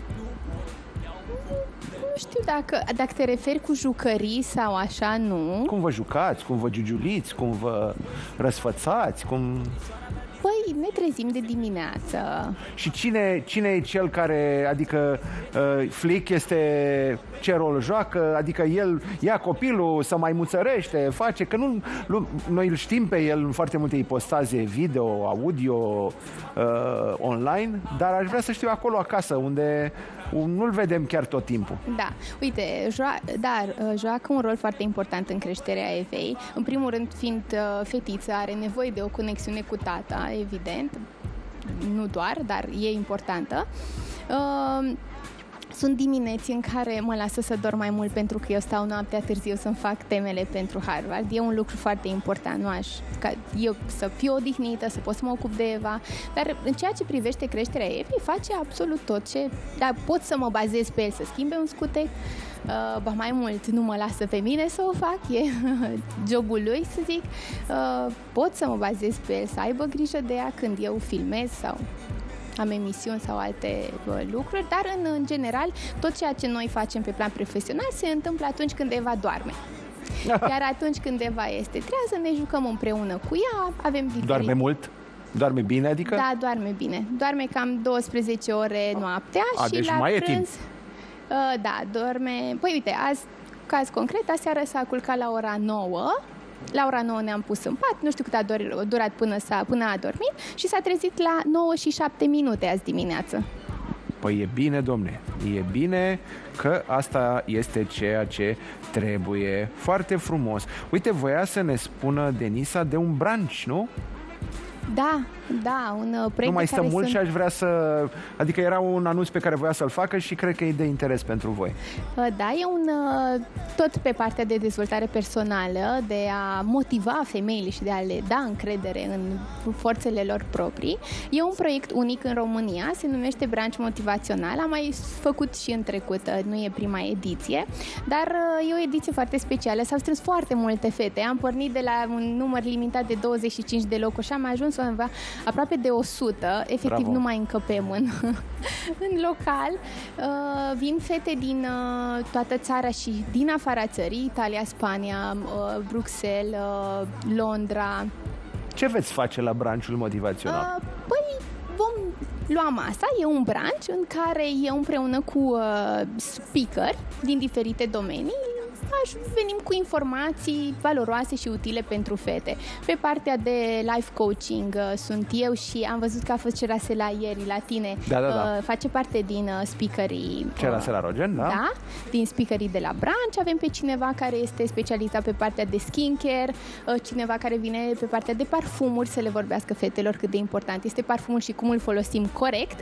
Nu știu dacă, dacă te referi cu jucării sau așa, nu. Cum vă jucați? Cum vă giugiuliți? Cum vă răsfățați? Cum... Păi, ne trezim de dimineață. Și cine, cine e cel care, adică uh, Flic este, ce rol joacă, adică el ia copilul, să mai muțărește, face, că nu, nu noi îl știm pe el în foarte multe ipostaze video, audio, uh, online, dar aș vrea să știu acolo acasă, unde nu-l vedem chiar tot timpul. Da, uite, jo- dar joacă un rol foarte important în creșterea Evei. În primul rând, fiind uh, fetiță, are nevoie de o conexiune cu tata, evident, nu doar, dar e importantă. Uh, Sunt dimineți în care mă lasă să dorm mai mult pentru că eu stau noaptea târziu să-mi fac temele pentru Harvard. E un lucru foarte important, nu aș ca eu să fiu odihnită, să pot să mă ocup de Eva, dar în ceea ce privește creșterea Evei, face absolut tot ce... Dar pot să mă bazez pe el să schimbe un scutec, uh, ba mai mult, nu mă lasă pe mine să o fac, e jobul lui, să zic. Uh, pot să mă bazez pe el, să aibă grijă de ea când eu filmez sau... am emisiuni sau alte uh, lucruri, dar în, în general tot ceea ce noi facem pe plan profesional se întâmplă atunci când Eva doarme. Iar atunci când Eva este trează, ne jucăm împreună cu ea, avem diferite... Doarme mult? Doarme bine, adică? Da, doarme bine. Doarme cam douăsprezece ore noaptea. A, și deci la mai prânz... e timp. Uh, da, dorme... Păi uite, azi, caz concret, aseară s-a culcat la ora nouă. La ora nouă ne-am pus în pat, nu știu cât a durat până, s-a, până a dormit și s-a trezit la nouă și șapte minute azi dimineață. Păi e bine, domne, e bine că asta este ceea ce trebuie. Foarte frumos. Uite, voia să ne spună Denisa de un brunch, nu? Da, da, un uh, proiect Nu mai pe stă care mult sunt... și aș vrea să... Adică era un anunț pe care voia să-l facă și cred că e de interes pentru voi. Uh, Da, e un uh, tot pe partea de dezvoltare personală, de a motiva femeile și de a le da încredere în forțele lor proprii. E un proiect unic în România, se numește Branch Motivațional, am mai făcut și în trecut, uh, nu e prima ediție, dar uh, e o ediție foarte specială, s-au strâns foarte multe fete, am pornit de la un număr limitat de douăzeci și cinci de locuri și am ajuns undeva aproape de o sută, efectiv Bravo. nu mai încăpem în, în local. Uh, vin fete din uh, toată țara și din afara țării, Italia, Spania, uh, Bruxelles, uh, Londra. Ce veți face la branchul motivațional? Uh, păi vom lua masa, e un branch în care eu împreună cu uh, speaker din diferite domenii aș venim cu informații valoroase și utile pentru fete. Pe partea de life coaching uh, sunt eu și am văzut că a fost Cerasela ieri la tine. Da, da, da. Uh, face parte din uh, speakerii. Uh, Cerasela Rogen, da? Da, din speakerii de la branch. Avem pe cineva care este specializat pe partea de skincare, uh, cineva care vine pe partea de parfumuri să le vorbească fetelor cât de important este parfumul și cum îl folosim corect.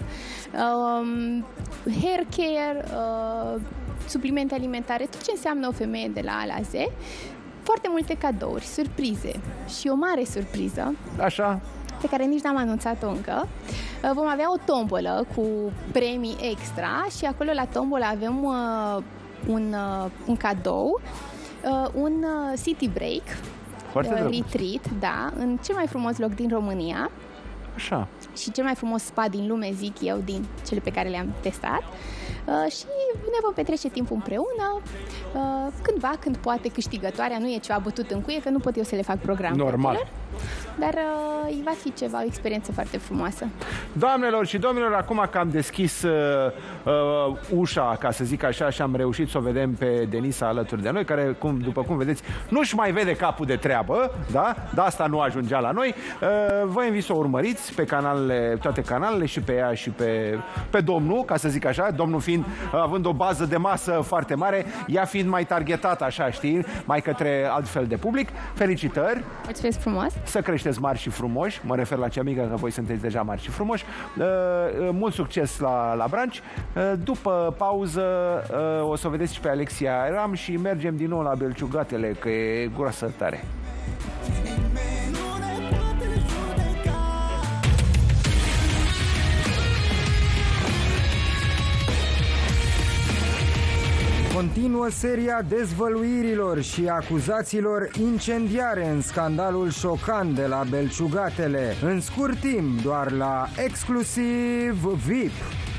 Um, hair care, uh, suplimente alimentare, tot ce înseamnă o femeie de la A la Z, foarte multe cadouri, surprize și o mare surpriză Așa? pe care nici n-am anunțat-o încă. Vom avea o tombolă cu premii extra și acolo la tombolă avem uh, un, uh, un cadou, uh, un uh, city break, Foarte uh, drăguț. retreat, da, în cel mai frumos loc din România. Așa. Și cel mai frumos spa din lume, zic eu, din cele pe care le-am testat. Uh, și ne vom petrece timpul împreună. Uh, cândva, când poate, câștigătoarea nu e ceva bătut în cuie, că nu pot eu să le fac program. Normal. fetelor, dar uh, va fi ceva, o experiență foarte frumoasă. Doamnelor și domnilor, acum că am deschis uh, uh, ușa, ca să zic așa, și am reușit să o vedem pe Denisa alături de noi, care, cum, după cum vedeți, nu-și mai vede capul de treabă, da? De asta nu ajungea la noi. Uh, vă invit să o urmăriți pe canalele, toate canalele, și pe ea și pe, pe domnul, ca să zic așa, domnul fiind, uh, având o bază de masă foarte mare, ea fiind mai targetată, așa, știi, mai către alt fel de public. Felicitări! Mulțumesc frumos! Să creșteți mari și frumoși, mă refer la cea mică, că voi sunteți deja mari și frumoși. Uh, mult succes la, la branch. Uh, după pauză uh, o să o vedeți și pe Alexia Ram și mergem din nou la Belciugatele, că e groasă tare. Continuă seria dezvăluirilor și acuzațiilor incendiare în scandalul șocant de la Belciugatele. În scurt timp, doar la Exclusiv V I P.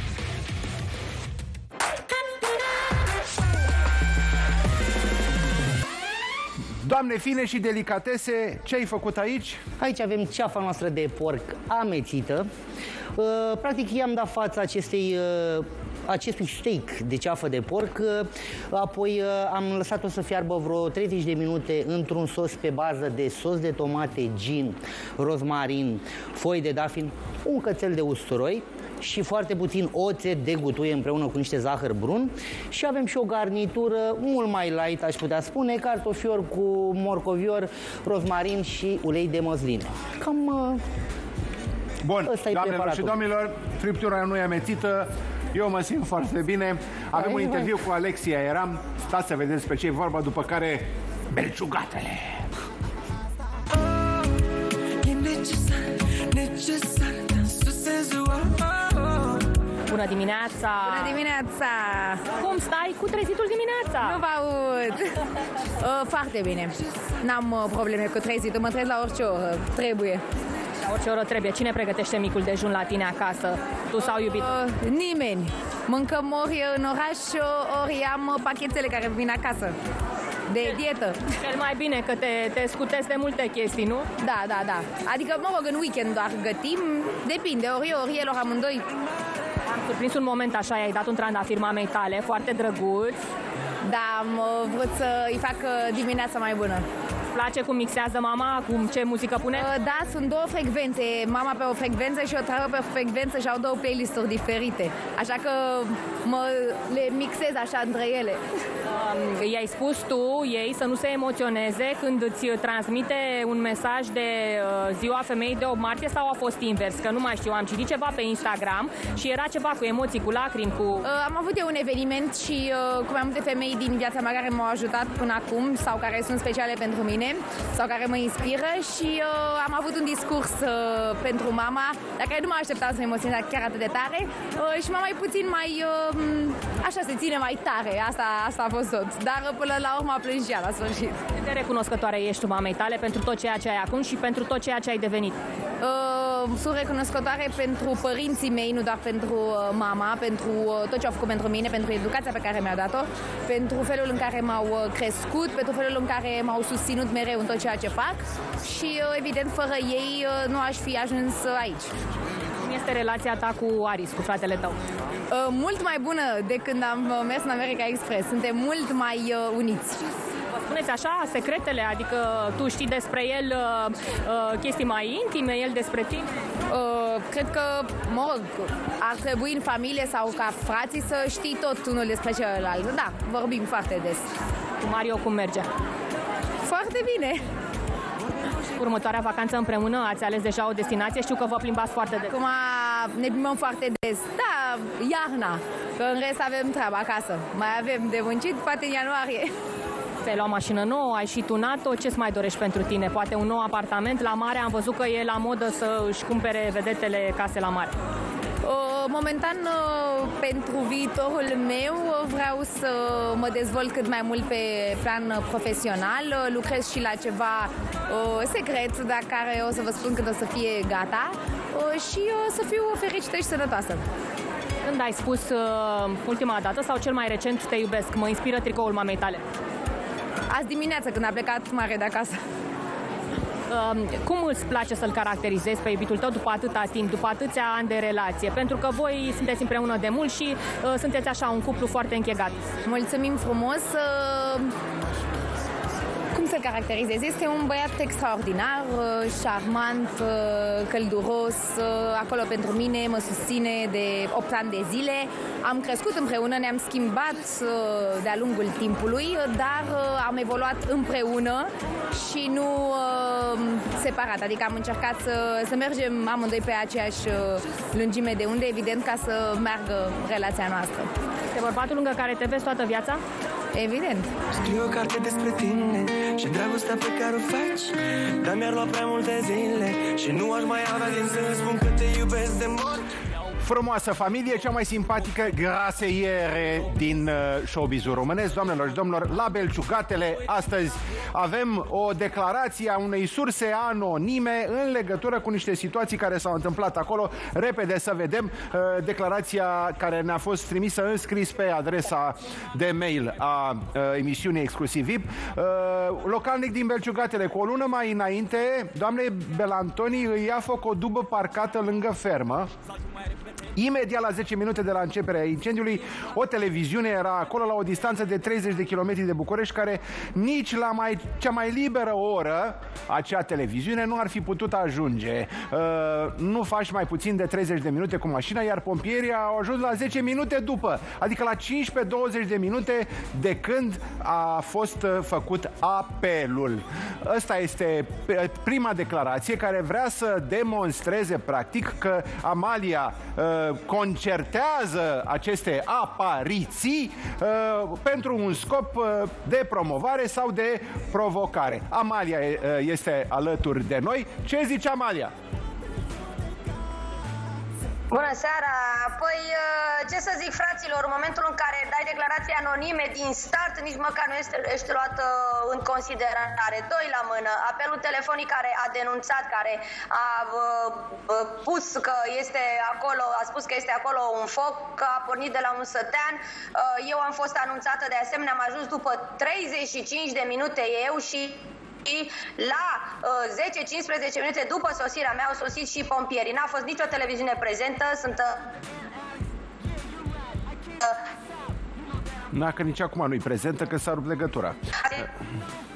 Doamne fine și delicatese, ce ai făcut aici? Aici avem ceafa noastră de porc amețită. Uh, Practic i-am dat fața acestei, uh, acestui steak de ceafă de porc. Uh, Apoi uh, am lăsat-o să fiarbă vreo treizeci de minute într-un sos pe bază de sos de tomate, gin, rozmarin, foi de dafin, un cățel de usturoi și foarte puțin oțet de gutuie împreună cu niște zahăr brun. Și avem și o garnitură mult mai light, aș putea spune, cartofior cu morcovior, rozmarin și ulei de măsline. Cam... Uh, Bun, ăsta e doamnelor preparatul. și domnilor, friptura nu e amețită, eu mă simt foarte bine. Avem un interviu cu Alexia Eram, stați să vedeți pe ce e vorba, după care Belciugatele. E necesar, necesar, dansul senzual. Bună dimineața! Bună dimineața! Cum stai cu trezitul dimineața? Nu vă aud! uh, foarte bine. N-am uh, probleme cu trezitul, mă trez la orice oră. Trebuie. La orice oră trebuie. Cine pregătește micul dejun la tine acasă? Tu sau iubitul? Uh, nimeni. Mâncăm ori în oraș, ori am pachetele care vin acasă. De dietă. Cel mai bine, că te, te scutezi de multe chestii, nu? Da, da, da. Adică, mă rog, în weekend doar gătim. Depinde, ori eu, ori el, ori amândoi. Am surprins un moment așa, i-ai dat un trandafir mamei tale, foarte drăguț. Da, am uh, vrut să-i fac uh, dimineața mai bună. Îți place cum mixează mama, cum ce muzică pune? Uh, da, sunt două frecvențe. Mama pe o frecvență și o treabă pe o frecvență și au două playlist-uri diferite. Așa că mă le mixez așa între ele. I-ai spus tu ei să nu se emoționeze când îți transmite un mesaj de uh, ziua femeii de opt martie sau a fost invers? Că nu mai știu, am citit ceva pe Instagram și era ceva cu emoții, cu lacrimi, cu... Uh, am avut eu un eveniment și uh, cu mai multe femei din viața mea care m-au ajutat până acum sau care sunt speciale pentru mine sau care mă inspiră și uh, am avut un discurs uh, pentru mama, la care nu mă așteptam să mă emoționez chiar atât de tare uh, și m-a mai puțin mai... Uh, așa se ține mai tare, asta, asta a fost tot. Dar până la urmă a plâns și ea la sfârșit. Cât de recunoscătoare ești tu mamei tale pentru tot ceea ce ai acum și pentru tot ceea ce ai devenit? Uh, sunt recunoscătoare pentru părinții mei, nu doar pentru uh, mama, pentru uh, tot ce au făcut pentru mine, pentru educația pe care mi-a dat-o, pentru felul în care m-au uh, crescut, pentru felul în care m-au susținut mereu în tot ceea ce fac și, uh, evident, fără ei uh, nu aș fi ajuns uh, aici. Cum este relația ta cu Aris, cu fratele tău? Uh, mult mai bună de când am uh, mers în America Express. Suntem mult mai uh, uniți. Vă spuneți așa secretele? Adică tu știi despre el uh, uh, chestii mai intime, el despre tine? Uh, cred că, mă rog, ar trebui în familie sau ca frații să știi tot unul despre celălalt. Da, vorbim foarte des. Cu Mario cum merge? Foarte bine. Următoarea vacanță împreună, ați ales deja o destinație? Știu că vă plimbați foarte des. Acum ne plimbăm foarte des. Da, iarna, că în rest avem treaba acasă. Mai avem de muncit, poate în ianuarie. Ți-ai luat mașină nouă, ai și tunat-o, ce-ți mai dorești pentru tine? Poate un nou apartament la mare? Am văzut că e la modă să își cumpere vedetele case la mare. Momentan, pentru viitorul meu, vreau să mă dezvolt cât mai mult pe plan profesional. Lucrez și la ceva secret, dar care o să vă spun când o să fie gata și o să fiu fericită și sănătoasă. Când ai spus ultima dată sau cel mai recent te iubesc? Mă inspiră tricoul mamei tale. Azi dimineață, când a plecat mare de acasă. Cum îți place să-l caracterizezi pe iubitul tău după atâta timp, după atâția ani de relație? Pentru că voi sunteți împreună de mult și uh, sunteți așa un cuplu foarte închegat. Mulțumim frumos! Uh... Cum să-l caracterizez? Este un băiat extraordinar, șarmant, călduros, acolo pentru mine, mă susține de opt ani de zile. Am crescut împreună, ne-am schimbat de-a lungul timpului, dar am evoluat împreună și nu separat. Adică am încercat să, să mergem amândoi pe aceeași lungime de unde, evident, ca să meargă relația noastră. Este bărbatul lângă care te vezi toată viața? Evident. Scriu o carte despre tine și dragostea pe care o faci, dar mi-ar lua prea multe zile și nu aș mai avea din să spun că te iubesc de mult. Frumoasă familie, cea mai simpatică graseiere din uh, showbizul românesc. Doamnelor și domnilor, la Belciugatele astăzi avem o declarație a unei surse anonime în legătură cu niște situații care s-au întâmplat acolo. Repede să vedem uh, declarația care ne-a fost trimisă în scris pe adresa de mail a uh, emisiunii Exclusiv V I P. Uh, localnic din Belciugatele, cu o lună mai înainte, doamnei Belantoni îi ia foc o dubă parcată lângă fermă. Imediat la zece minute de la începerea incendiului, o televiziune era acolo la o distanță de treizeci de kilometri de București, care nici la mai, cea mai liberă oră acea televiziune nu ar fi putut ajunge. Uh, nu faci mai puțin de treizeci de minute cu mașina, iar pompierii au ajuns la zece minute după, adică la cincisprezece douăzeci de minute de când a fost făcut apelul. Ăsta este prima declarație care vrea să demonstreze practic că Amalia uh, concertează aceste apariții uh, pentru un scop uh, de promovare sau de provocare. Amalia uh, este alături de noi. Ce zice Amalia? Bună seara! Păi, ce să zic, fraților, în momentul în care dai declarații anonime din start, nici măcar nu este, este luat în considerare. Doi la mână, apelul telefonic care a denunțat, care a uh, pus că este acolo, a spus că este acolo un foc, că a pornit de la un sătean. Uh, eu am fost anunțată de asemenea, am ajuns după treizeci și cinci de minute eu și la uh, zece cincisprezece minute după sosirea mea au sosit și pompierii. N-a fost nicio televiziune prezentă, sunt... Uh, N-a, că nici acum nu-i prezentă, că s-a rupt legătura.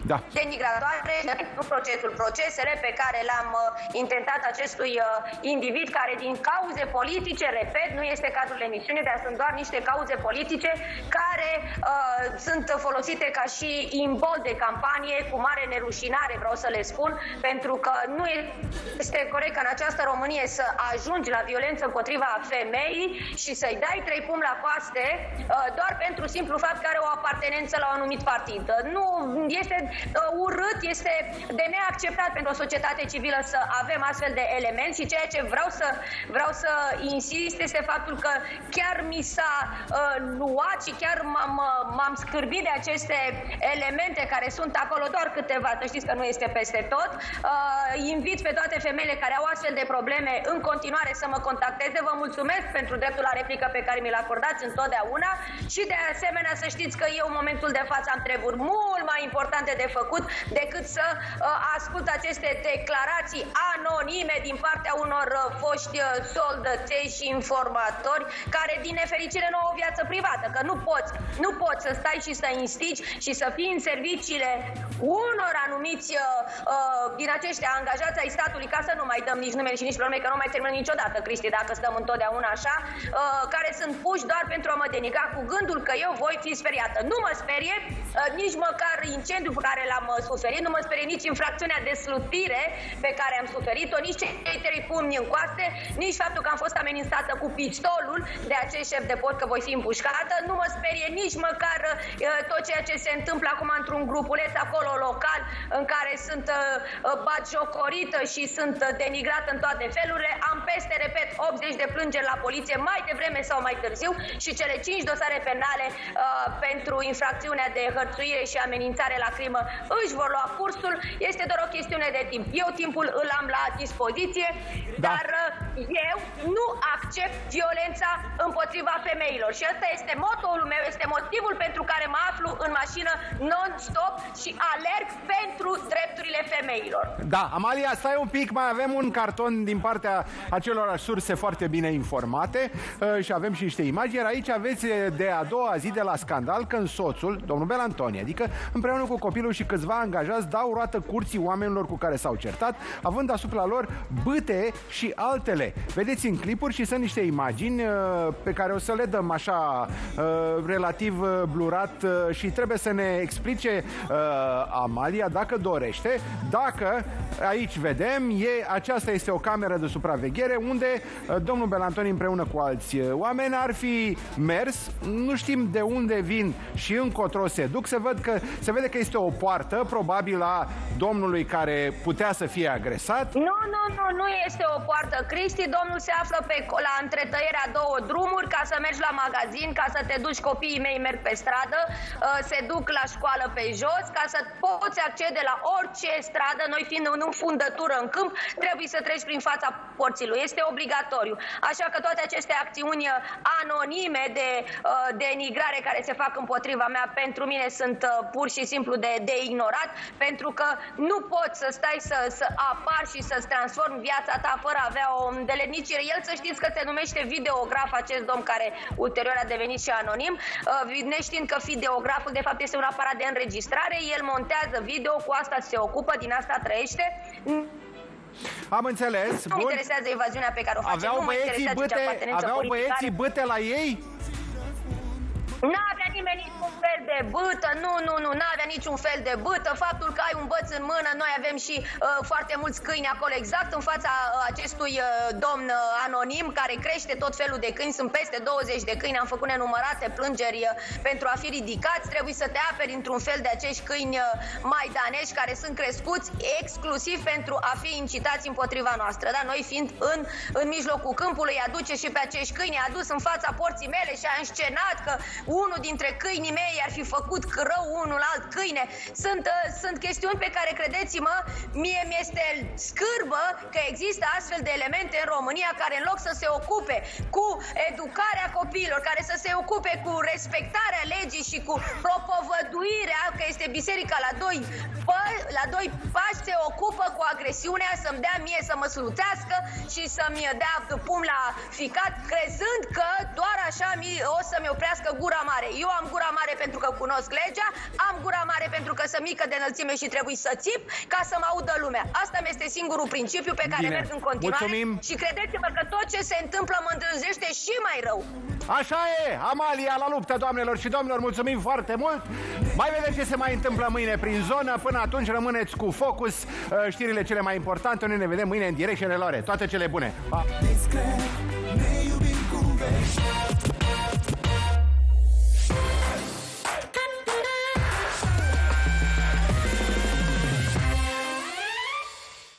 Da. denigratoare în procesul. Procesele pe care le-am uh, intentat acestui uh, individ care din cauze politice, repet, nu este cadrul emisiunii, dar sunt doar niște cauze politice care uh, sunt folosite ca și imbol de campanie, cu mare nerușinare, vreau să le spun, pentru că nu este corect ca în această Românie să ajungi la violență împotriva femeii și să-i dai trei pumni la coaste uh, doar pentru simplu fapt că are o apartenență la un anumit partid. Nu, este uh, urât, este de neacceptat pentru o societate civilă să avem astfel de elemente și ceea ce vreau să, vreau să insist este faptul că chiar mi s-a uh, luat și chiar m-am scârbit de aceste elemente care sunt acolo, doar câteva, să știți că nu este peste tot. Uh, invit pe toate femeile care au astfel de probleme în continuare să mă contacteze. Vă mulțumesc pentru dreptul la replică pe care mi-l acordați întotdeauna și de asemenea să știți că eu în momentul de față am treburi mult mai importante de făcut decât să uh, ascult aceste declarații anonime din partea unor uh, foști uh, soldăței și informatori care din nefericire nu au o viață privată, că nu poți, nu poți să stai și să instigi și să fii în serviciile unor anumiți uh, uh, din aceștia angajați ai statului, ca să nu mai dăm nici numele și nici probleme, că nu mai terminăm niciodată, Cristi, dacă stăm întotdeauna așa, uh, care sunt puși doar pentru a mă denigra cu gândul că eu voi fi speriată. Nu mă sperie uh, nici măcar incendiul pe care l-am uh, suferit, nu mă sperie nici infracțiunea de slutire pe care am suferit-o, nici cei trei pumni în coaste, nici faptul că am fost amenințată cu pistolul de acest șef de post că voi fi împușcată, nu mă sperie nici măcar uh, tot ceea ce se întâmplă acum într-un grupuleț acolo local în care sunt uh, batjocorită și sunt uh, denigrată în toate felurile. Am peste, repet, optzeci de plângeri la poliție mai devreme sau mai târziu și cele cinci dosare penale uh, pentru infracțiunea de hărțuire și amenințare la crimă își vor lua cursul. Este doar o chestiune de timp. Eu timpul îl am la dispoziție, da. dar uh, eu nu accept violența împotriva femeilor și ăsta este motoul meu, este motivul pentru care mă aflu în mașină non-stop și alerg pentru drepturile femeilor. Da, Amalia, stai un pic, mai avem un carton din partea acelorași surse foarte bine informate uh, și avem și niște imagini. Iar aici aveți de a doua zi de la scandal când soțul, domnul Belantoni, adică împreună cu copilul și câțiva angajați dau roată curții oamenilor cu care s-au certat, având asupra lor bâte și altele. Vedeți în clipuri și sunt niște imagini uh, pe care o să le dăm așa uh, relativ uh, blurat uh, și trebuie să ne explice uh, Amalia, dacă dorește, dacă aici vedem, e, aceasta este o cameră de supraveghere unde uh, domnul Belantoni împreună cu alți uh, oameni ar fi mers, nu știm de unde vin și încotro se duc, se, văd că, se vede că este o poartă, probabil a domnului care putea să fie agresat. Nu, nu, nu, nu este o poartă, Cristi, domnul se află pe, la întretăierea două drumuri ca să mergi la magazin, ca să te duci, copiii mei merg pe stradă, uh, se duc la școală pe jos, ca să poți accede la orice stradă, noi fiind în fundătură în câmp, trebuie să treci prin fața porții lui, este obligatoriu. Așa că toate aceste acțiuni anonime de uh, denigrare care se fac împotriva mea, pentru mine sunt uh, pur și simplu de, de ignorat, pentru că nu poți să stai să, să apar și să-ți transformi viața ta fără a avea o îndeletnicire. El, să știți că se numește videograf, acest domn care ulterior a devenit și anonim, uh, neștiind că videograful de fapt este un aparat de înregistrare, el montează video, cu asta se ocupă, din asta trăiește. Am înțeles. Nu mă interesează evaziunea pe care o face. Aveau băieții bâte, aveau băieții bâte la ei? N-avea nimeni niciun fel de bâtă, nu, nu, nu, n-avea niciun fel de bâtă. Faptul că ai un băț în mână, noi avem și uh, foarte mulți câini acolo, exact în fața uh, acestui uh, domn uh, anonim care crește tot felul de câini. Sunt peste douăzeci de câini, am făcut nenumărate plângeri uh, pentru a fi ridicați. Trebuie să te aperi într-un fel de acești câini uh, maidanești care sunt crescuți exclusiv pentru a fi incitați împotriva noastră. Da? Noi fiind în, în mijlocul câmpului, aduce și pe acești câini, a adus în fața porții mele și a înscenat că unul dintre câinii mei ar fi făcut rău unul alt câine. Sunt, uh, sunt chestiuni pe care, credeți-mă, mie mi-este scârbă că există astfel de elemente în România care, în loc să se ocupe cu educarea copiilor, care să se ocupe cu respectarea legii și cu propovăduirea, că este biserica la doi, pă, la doi pași, se ocupă cu agresiunea, să-mi dea mie să mă sluțească și să-mi dea pumn la ficat, crezând că doar așa mi, o să-mi oprească gura mare. Eu am gura mare pentru că cunosc legea, am gura mare pentru că sunt mică de înălțime și trebuie să țip ca să mă audă lumea. Asta mi este singurul principiu pe care Bine. merg în continuare. Mulțumim. Și credeți-mă că tot ce se întâmplă mă îndrăznește și mai rău. Așa e, Amalia la luptă, doamnelor și domnilor, mulțumim foarte mult. Mai vedeți ce se mai întâmplă mâine prin zonă. Până atunci rămâneți cu Focus, știrile cele mai importante. Noi ne vedem mâine în direct și în reloare. Toate cele bune. Pa!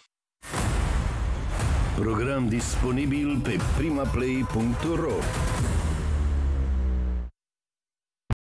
Program disponibil pe primaplay punct ro.